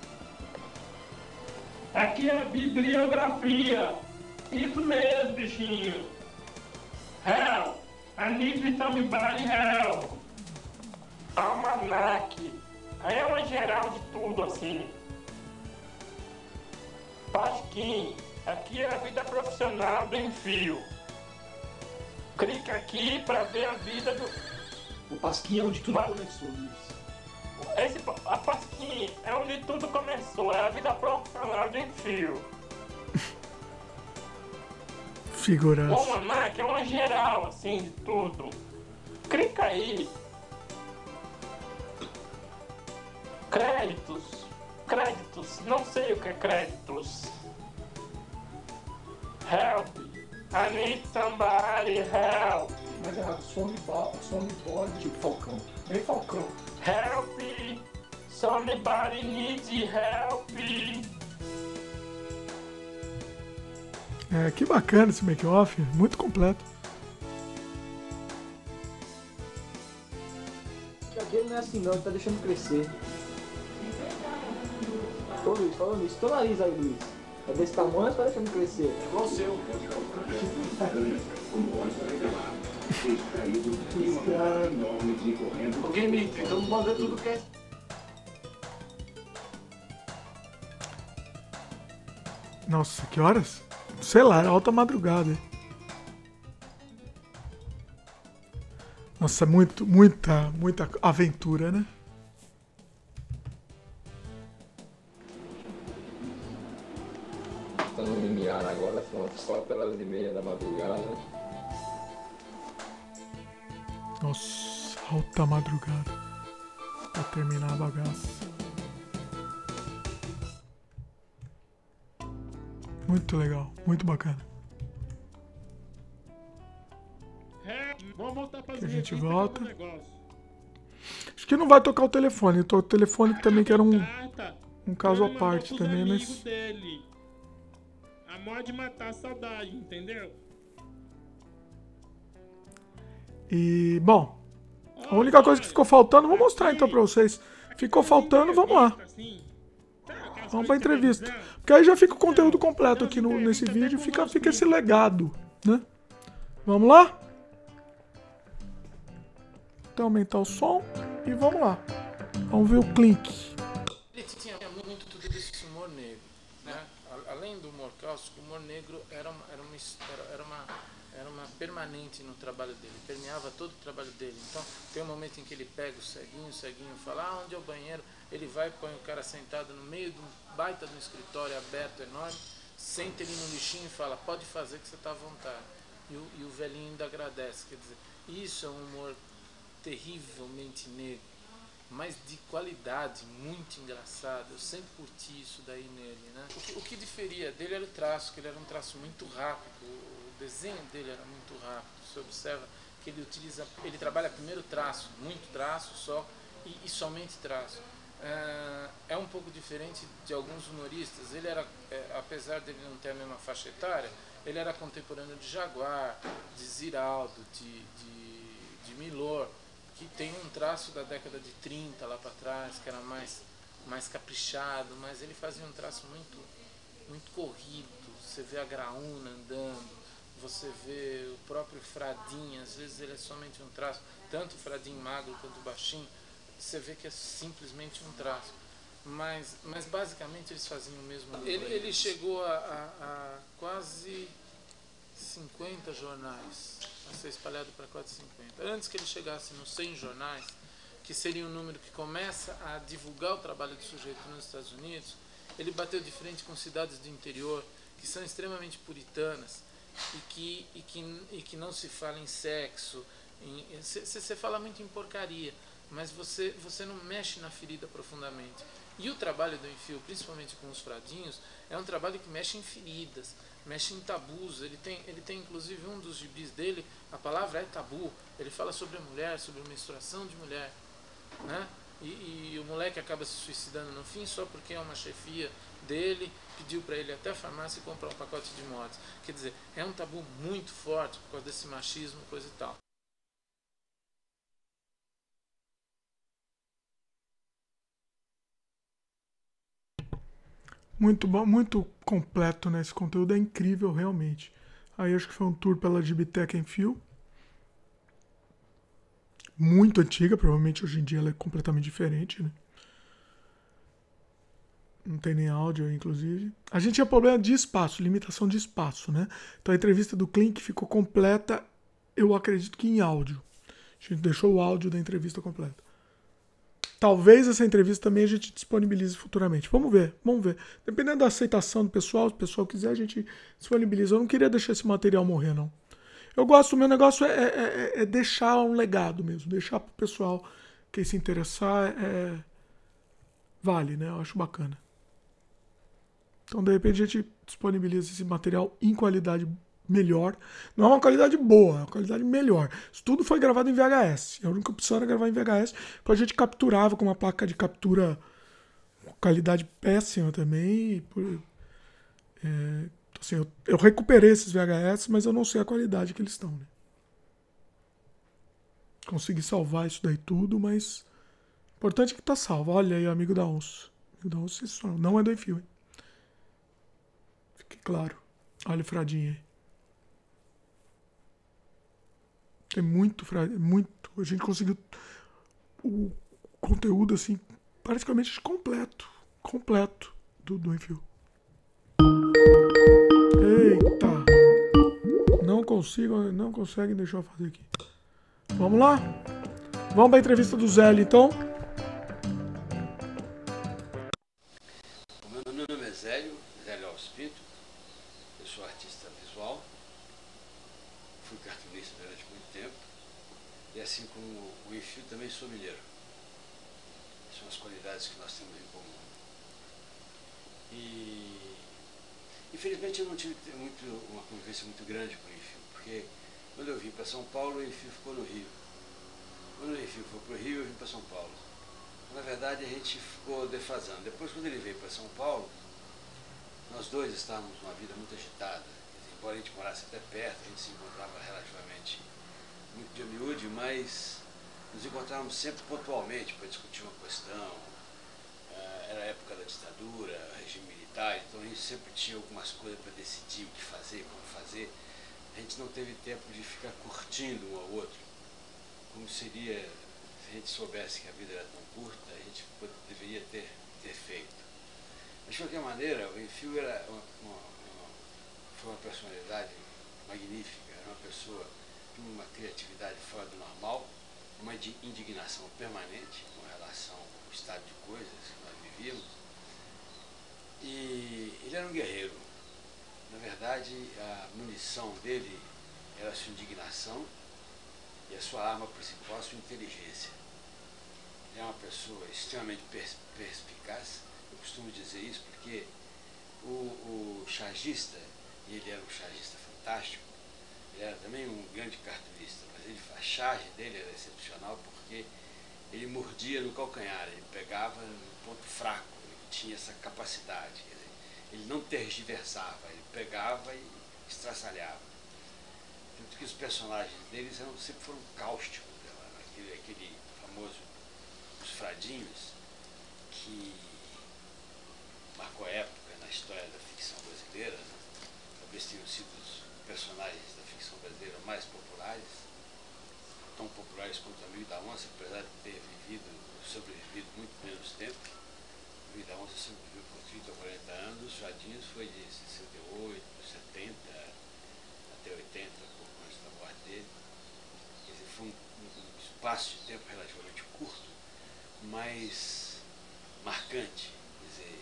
Aqui é a bibliografia. Isso mesmo, bichinho. Help! I need somebody help! Almanac. Aí é uma geral de tudo assim. Pasquim. Aqui é a vida profissional do Enfio. Clica aqui pra ver a vida do... O Pasquim é onde tudo começou, Luiz. A Pasquim é onde tudo começou. É a vida profissional do Enfio. Figuraça. O almanac é uma geral, assim, de tudo. Clica aí. Créditos. Não sei o que é créditos. Help. I need somebody help. Mas é Somebody, tipo Falcão. Bem Falcão. Help. Somebody needs help. É, que bacana esse make-off, muito completo. Aquele não é assim não, ele tá deixando crescer. Ô Luiz, falando nisso, teu nariz aí, Luiz. É desse tamanho ou tá deixando crescer? Igual o seu. Alguém me tentando mandar tudo que é. Nossa, que horas? Sei lá, era alta madrugada. Nossa, muita aventura, né? Estamos me mirando agora, são só pelas 1h30 da madrugada. Nossa, alta madrugada. Pra terminar a bagaça. Muito legal, muito bacana. Vamos voltar pra Que a gente revistas volta. do negócio. Acho que não vai tocar o telefone. O telefone também que era um caso à Ele parte mandou pros também, amigos mas... dele. Amor de matar a saudade, entendeu? E, bom, a única coisa que ficou faltando, vou mostrar então pra vocês. Ficou faltando, vamos lá. Vamos pra entrevista. Porque aí já fica o conteúdo completo aqui nesse vídeo, fica esse legado, né? Vamos lá? Então aumentar o som e vamos lá. Vamos ver o Clink. Ele tinha muito tudo desse humor negro, né? Além do humor cáustico, o humor negro era uma permanente no trabalho dele, permeava todo o trabalho dele. Então tem um momento em que ele pega o ceguinho fala, onde é o banheiro? Ele vai e põe o cara sentado no meio de um baita de um escritório aberto, enorme, senta ele no lixinho e fala, pode fazer que você está à vontade. E o velhinho ainda agradece. Quer dizer, isso é um humor terrivelmente negro, mas de qualidade, muito engraçado. Eu sempre curti isso daí nele, né? O que diferia dele era o traço, que ele era um traço muito rápido, o desenho dele era muito rápido. Você observa que ele trabalha primeiro traço, muito traço só, e somente traço. É um pouco diferente de alguns humoristas. Ele era, apesar dele não ter a mesma faixa etária, ele era contemporâneo de Jaguar, de Ziraldo, de Milor, que tem um traço da década de 30 lá para trás, que era mais caprichado, mas ele fazia um traço muito corrido. Você vê a Graúna andando, você vê o próprio Fradim, às vezes ele é somente um traço, tanto o Fradim magro quanto o baixinho, você vê que é simplesmente um traço. Mas basicamente eles faziam o mesmo. Ele chegou a quase 50 jornais, a ser espalhado para quase 50. Antes que ele chegasse nos 100 jornais, que seria um número que começa a divulgar o trabalho do sujeito nos Estados Unidos, ele bateu de frente com cidades do interior que são extremamente puritanas e que não se fala em sexo. Você fala muito em porcaria, mas você não mexe na ferida profundamente. E o trabalho do Enfield, principalmente com os fradinhos, é um trabalho que mexe em feridas, mexe em tabus. Ele tem inclusive um dos gibis dele, a palavra é tabu. Ele fala sobre a mulher, sobre a menstruação de mulher, né? E o moleque acaba se suicidando no fim só porque uma chefia dele pediu para ele até a farmácia comprar um pacote de mortes. Quer dizer, é um tabu muito forte por causa desse machismo, coisa e tal. Muito bom, muito completo, né? Esse conteúdo é incrível, realmente. Aí acho que foi um tour pela GBTech Enfield. Muito antiga, provavelmente hoje em dia ela é completamente diferente, né? Não tem nem áudio, inclusive. A gente tinha problema de espaço, limitação de espaço, né? Então a entrevista do Klink ficou completa, eu acredito que em áudio. A gente deixou o áudio da entrevista completa. Talvez essa entrevista também a gente disponibilize futuramente. Vamos ver. Dependendo da aceitação do pessoal, se o pessoal quiser, a gente disponibiliza. Eu não queria deixar esse material morrer, não. Eu gosto, o meu negócio é deixar um legado mesmo. Deixar pro pessoal, quem se interessar, vale, né? Eu acho bacana. Então, de repente, a gente disponibiliza esse material em qualidade melhor. Não é uma qualidade boa, é uma qualidade melhor. Isso tudo foi gravado em VHS. A única opção era gravar em VHS, porque a gente capturava com uma placa de captura com qualidade péssima também. Assim, eu recuperei esses VHS, mas eu não sei a qualidade que eles estão. Né? Consegui salvar isso daí tudo, mas o importante é que tá salvo. Olha aí, amigo da onça. Amigo da onça não é do Enfield. Fique claro. Olha o fradinho aí. É muito, a gente conseguiu o conteúdo assim, praticamente completo do Enfield. Eita! Não conseguem deixar eu fazer aqui. Vamos lá? Vamos para a entrevista do Zélio, então? O meu nome é Zélio Alves Pinto. Eu sou artista visual. Fui cartunista durante muito tempo. E assim como o Enfield, também sou mineiro. São as qualidades que nós temos em comum. E infelizmente eu não tive uma convivência muito grande com o Enfield, porque quando eu vim para São Paulo, o Enfield ficou no Rio. Quando o Enfield foi para o Rio, eu vim para São Paulo. Na verdade, a gente ficou defasando. Depois, quando ele veio para São Paulo, nós dois estávamos numa vida muito agitada. Embora a gente morasse até perto, a gente se encontrava relativamente muito de miúde, mas nos encontrávamos sempre pontualmente para discutir uma questão. Era a época da ditadura, regime militar, então a gente sempre tinha algumas coisas para decidir o que fazer, como fazer. A gente não teve tempo de ficar curtindo um ao outro, como seria se a gente soubesse que a vida era tão curta, a gente deveria ter feito. Mas de qualquer maneira, o Enfield foi uma personalidade magnífica, era uma pessoa de uma criatividade fora do normal, uma indignação permanente com relação ao estado de coisas que nós vivíamos. E ele era um guerreiro. Na verdade, a munição dele era a sua indignação e a sua arma principal, a sua inteligência. Ele é uma pessoa extremamente perspicaz. Eu costumo dizer isso porque o chargista, e ele era um chargista fantástico, ele era também um grande cartunista, mas a charge dele era excepcional porque ele mordia no calcanhar, ele pegava no ponto fraco, ele tinha essa capacidade, quer dizer, ele não tergiversava, ele pegava e estraçalhava. Tanto que os personagens deles sempre foram cáusticos, aquele famoso Os Fradinhos, que marcou a época na história da ficção brasileira, né? Talvez tenham sido os personagens da ficção brasileira mais populares, tão populares quanto a Amigo da Onça, apesar de ter sobrevivido muito menos tempo. O Amigo da Onça sobreviveu por 30 ou 40 anos, Os Fradinhos foi de 68, 70 até 80, pouco antes da morte dele. Quer dizer, foi um espaço de tempo relativamente curto, mas marcante. Quer dizer,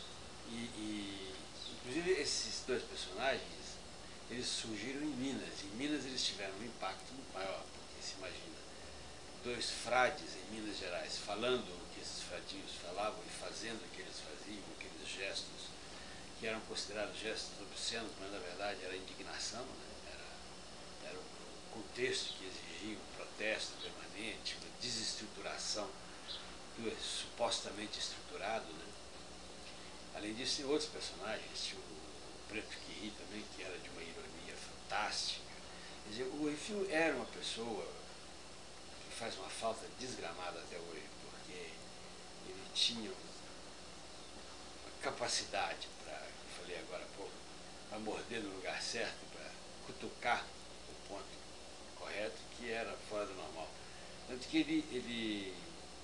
inclusive esses dois personagens, eles surgiram em Minas. Em Minas eles tiveram um impacto muito maior, porque se imagina, 2 frades em Minas Gerais, falando o que esses fradinhos falavam e fazendo o que eles faziam, aqueles gestos que eram considerados gestos obscenos, mas na verdade era indignação, né? Era o contexto que exigia um protesto permanente, uma desestruturação do supostamente estruturado, né? Além disso, tem outros personagens, tinha o Preto que Ri também, que era de uma ironia fantástica. Quer dizer, o Enfio era uma pessoa que faz uma falta desgramada até hoje, porque ele tinha uma capacidade para, eu falei agora há pouco, para morder no lugar certo, para cutucar o ponto correto, que era fora do normal. Tanto que ele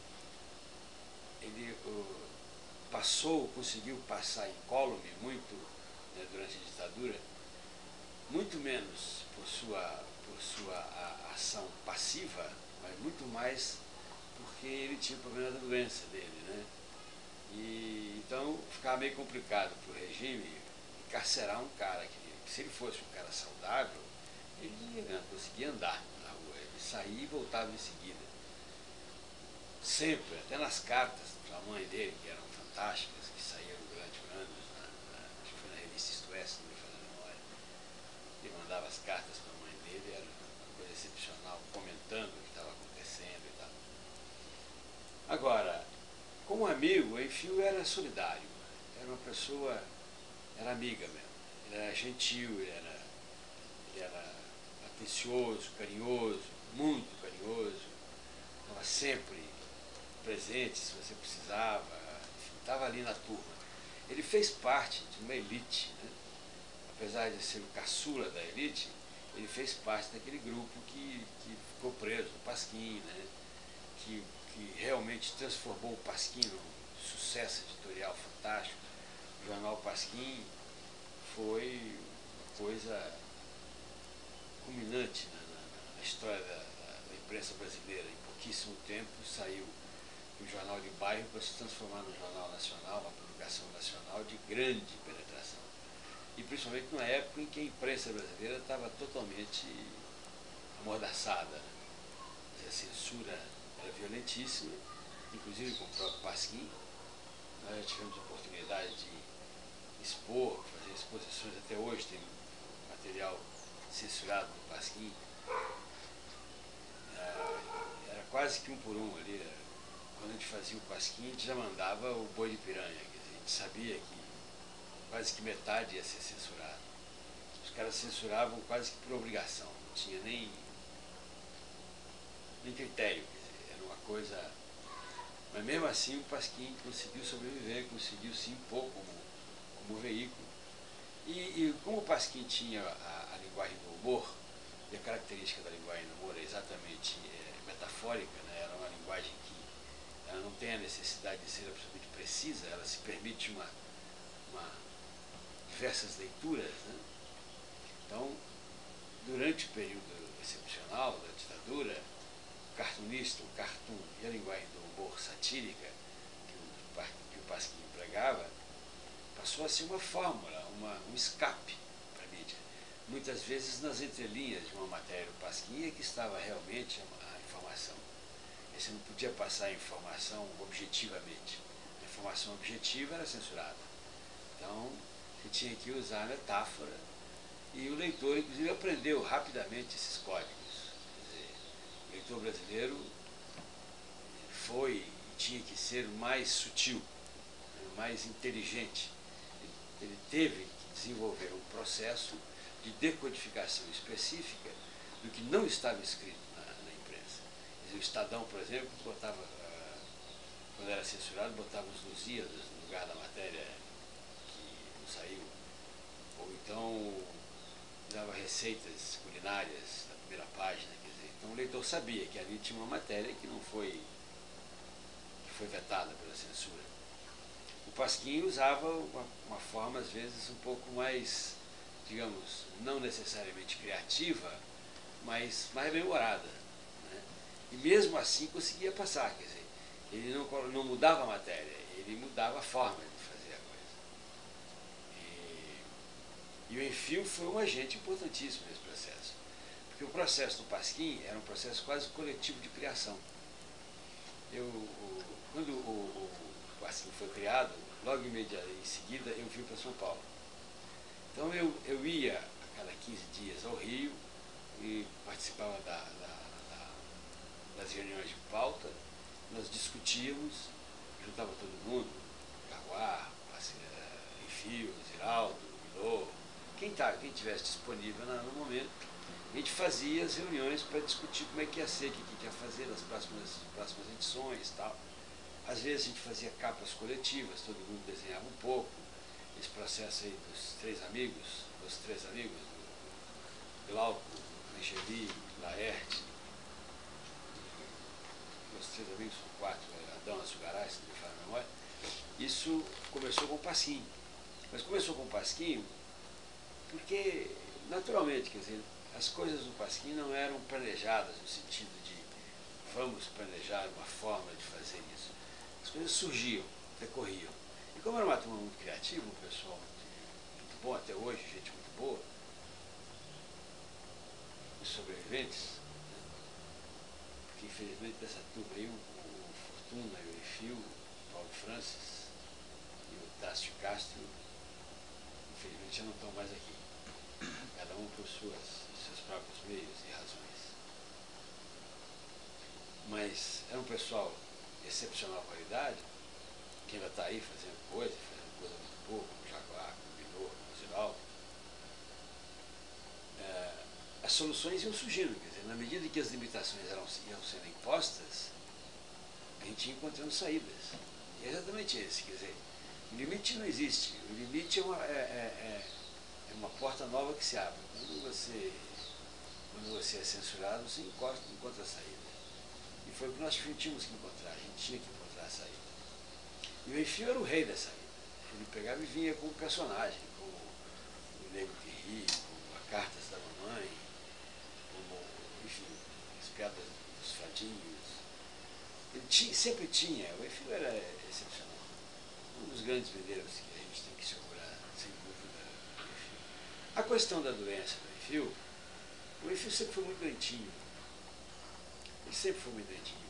conseguiu passar incólume muito, né, durante a ditadura, muito menos por sua ação passiva, mas muito mais porque ele tinha o problema da doença dele, né? E então ficava meio complicado para o regime encarcerar um cara que, se ele fosse um cara saudável, ele conseguia andar na rua, ele saía e voltava em seguida. Sempre, até nas cartas da mãe dele, que eram fantásticas, que saíram durante anos, acho que foi na revista Isto É, se não me falha a memória. Ele mandava as cartas para a mãe dele, era uma coisa excepcional, comentando o que estava acontecendo e tal. Agora, como amigo, o Enfio era solidário, era uma pessoa, era amiga mesmo, ele era gentil, ele era atencioso, carinhoso, muito carinhoso, estava sempre presente se você precisava, estava ali na turma. Ele fez parte de uma elite, né? Apesar de ser o caçula da elite, ele fez parte daquele grupo que ficou preso, o Pasquim, né? que realmente transformou o Pasquim num sucesso editorial fantástico. O jornal Pasquim foi uma coisa culminante na história da imprensa brasileira. Em pouquíssimo tempo saiu o jornal de bairro para se transformar no jornal nacional, uma publicação nacional de grande penetração. E principalmente numa época em que a imprensa brasileira estava totalmente amordaçada, né? A censura era violentíssima, inclusive com o próprio Pasquim. Nós já tivemos a oportunidade de expor, fazer exposições, até hoje tem material censurado do Pasquim. Era quase que um por um ali. Quando a gente fazia o Pasquim, a gente já mandava o Boi de Piranha, quer dizer, a gente sabia que quase que metade ia ser censurado. Os caras censuravam quase que por obrigação, não tinha nem critério, quer dizer, era uma coisa... Mas mesmo assim o Pasquim conseguiu sobreviver, conseguiu se impor como veículo. E como o Pasquim tinha a linguagem do humor, e a característica da linguagem do humor é exatamente metafórica, né? Era uma linguagem que ela não tem a necessidade de ser absolutamente precisa, ela se permite diversas leituras, né? Então, durante o período excepcional da ditadura, o cartunista, o cartoon e a linguagem do humor satírica que o Pasquim empregava, passou a ser uma fórmula, um escape para a mídia. Muitas vezes nas entrelinhas de uma matéria do Pasquim é que estava realmente a informação. Você não podia passar a informação objetivamente. A informação objetiva era censurada. Então, você tinha que usar a metáfora, e o leitor, inclusive, aprendeu rapidamente esses códigos. Quer dizer, o leitor brasileiro foi e tinha que ser mais sutil, mais inteligente. Ele teve que desenvolver um processo de decodificação específica do que não estava escrito na imprensa. Quer dizer, o Estadão, por exemplo, botava, quando era censurado, botava os Lusíadas no lugar da matéria que não saiu. Ou então dava receitas culinárias na primeira página. Quer dizer, então o leitor sabia que ali tinha uma matéria que foi vetada pela censura. O Pasquim usava uma forma, às vezes, um pouco mais, digamos, não necessariamente criativa, mas mais bem-humorada, né? E mesmo assim conseguia passar, quer dizer, ele não mudava a matéria, ele mudava a forma de fazer a coisa. E o Enfio foi um agente importantíssimo nesse processo, Porque o processo do Pasquim era um processo quase coletivo de criação. Quando o Pasquim foi criado, logo em seguida eu vim para São Paulo. Então eu ia a cada 15 dias ao Rio e participava das reuniões de pauta. Nós discutíamos, juntava todo mundo, Jaguar, Enfio, Ziraldo, Milô, quem estivesse disponível no momento. A gente fazia as reuniões para discutir como é que ia ser, o que ia fazer nas próximas edições e tal. Às vezes a gente fazia capas coletivas, todo mundo desenhava um pouco. Esse processo aí dos três amigos, Glauco, Angeli, Laerte, meus três amigos são 4, Adão, Açugaray, se não me falha a memória. Isso começou com o Pasquim. Mas começou com o Pasquim porque, naturalmente, quer dizer, as coisas do Pasquim não eram planejadas no sentido de vamos planejar uma forma de fazer isso. As coisas surgiam, decorriam. E como era uma turma muito criativa, um pessoal muito bom até hoje, gente muito boa, os sobreviventes, né? Porque infelizmente dessa turma aí, o Fortuna, o Enfio, o Paulo Francis e o Tássio Castro, infelizmente já não estão mais aqui. Cada um por seus próprios meios e razões. Mas era um pessoal de excepcional qualidade, que ainda está aí fazendo coisa muito boa, como o Jaguar, como o Milô, como o Ziraldo. As soluções iam surgindo, quer dizer, na medida em que as limitações iam sendo impostas, a gente ia encontrando saídas. E é exatamente esse, quer dizer, o limite não existe, o limite é uma porta nova que se abre. Quando você é censurado, você encontra a saída. E foi o que nós tínhamos que encontrar, a gente tinha que encontrar a saída. E o Enfio era o rei da saída. Ele pegava e vinha com um personagem, como o Nego que Ri, como a Cartas da Mamãe, como, enfim, as piadas dos fadinhos. Ele sempre tinha, o Enfio era excepcional. Um dos grandes vendedores que a gente tem que se orgulhar, sem dúvida, do Enfio. A questão da doença do Enfio, o Enfio sempre foi muito doentinho. Ele sempre foi muito doentinho.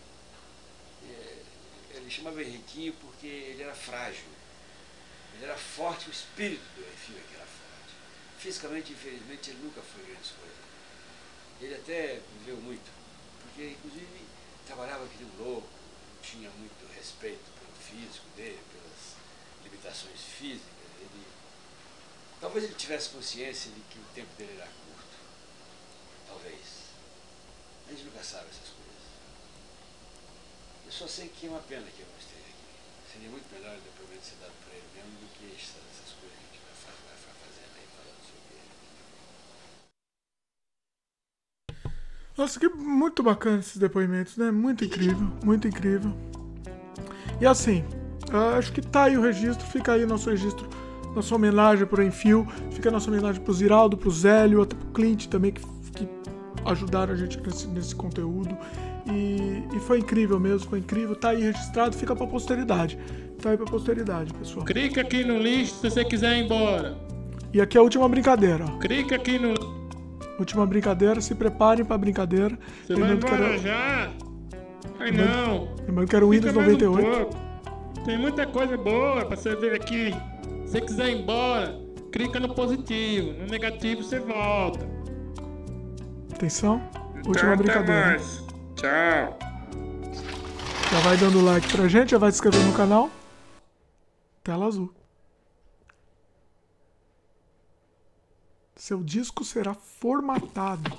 Ele chamava Henriquinho porque ele era frágil. Ele era forte, o espírito do Enfio é que era forte. Fisicamente, infelizmente, ele nunca foi grande coisa. Ele até viveu muito, porque, inclusive, trabalhava aqui no louco, tinha muito respeito pelo físico dele, pelas limitações físicas. Talvez ele tivesse consciência de que o tempo dele era curto. Talvez. A gente nunca sabe essas coisas. Eu só sei que é uma pena que eu não esteja aqui. Seria muito melhor o depoimento ser dado por ele mesmo do que essas coisas que a gente vai fazendo aí, falando sobre ele. Nossa, que muito bacana esses depoimentos, né? Muito incrível, muito incrível. E assim, acho que tá aí o registro, fica aí o nosso registro, nossa homenagem pro Enfio, fica a nossa homenagem pro Ziraldo, pro Zélio, até pro Clint também, que ajudaram a gente nesse conteúdo. E foi incrível mesmo, foi incrível. Tá aí registrado, fica pra posteridade. Tá aí pra posteridade, pessoal. Clica aqui no lixo se você quiser ir embora. E aqui é a última brincadeira, ó. Clica aqui no... Última brincadeira, se preparem pra brincadeira. Você vai embora já? Ai não. Lembrando que era o Windows 98. Tem muita coisa boa pra você ver aqui. Se você quiser ir embora, clica no positivo. No negativo você volta. Atenção, última brincadeira. Tchau. Já vai dando like pra gente, já vai se inscrever no canal. Tela azul. Seu disco será formatado.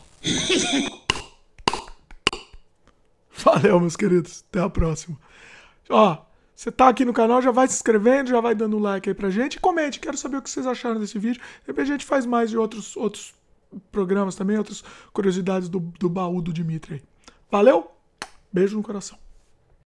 Valeu, meus queridos. Até a próxima. Ó, você tá aqui no canal, já vai se inscrevendo, já vai dando like aí pra gente. E comente, quero saber o que vocês acharam desse vídeo. Depois a gente faz mais de outros programas também, outras curiosidades do baú do Dimitri aí. Valeu, beijo no coração.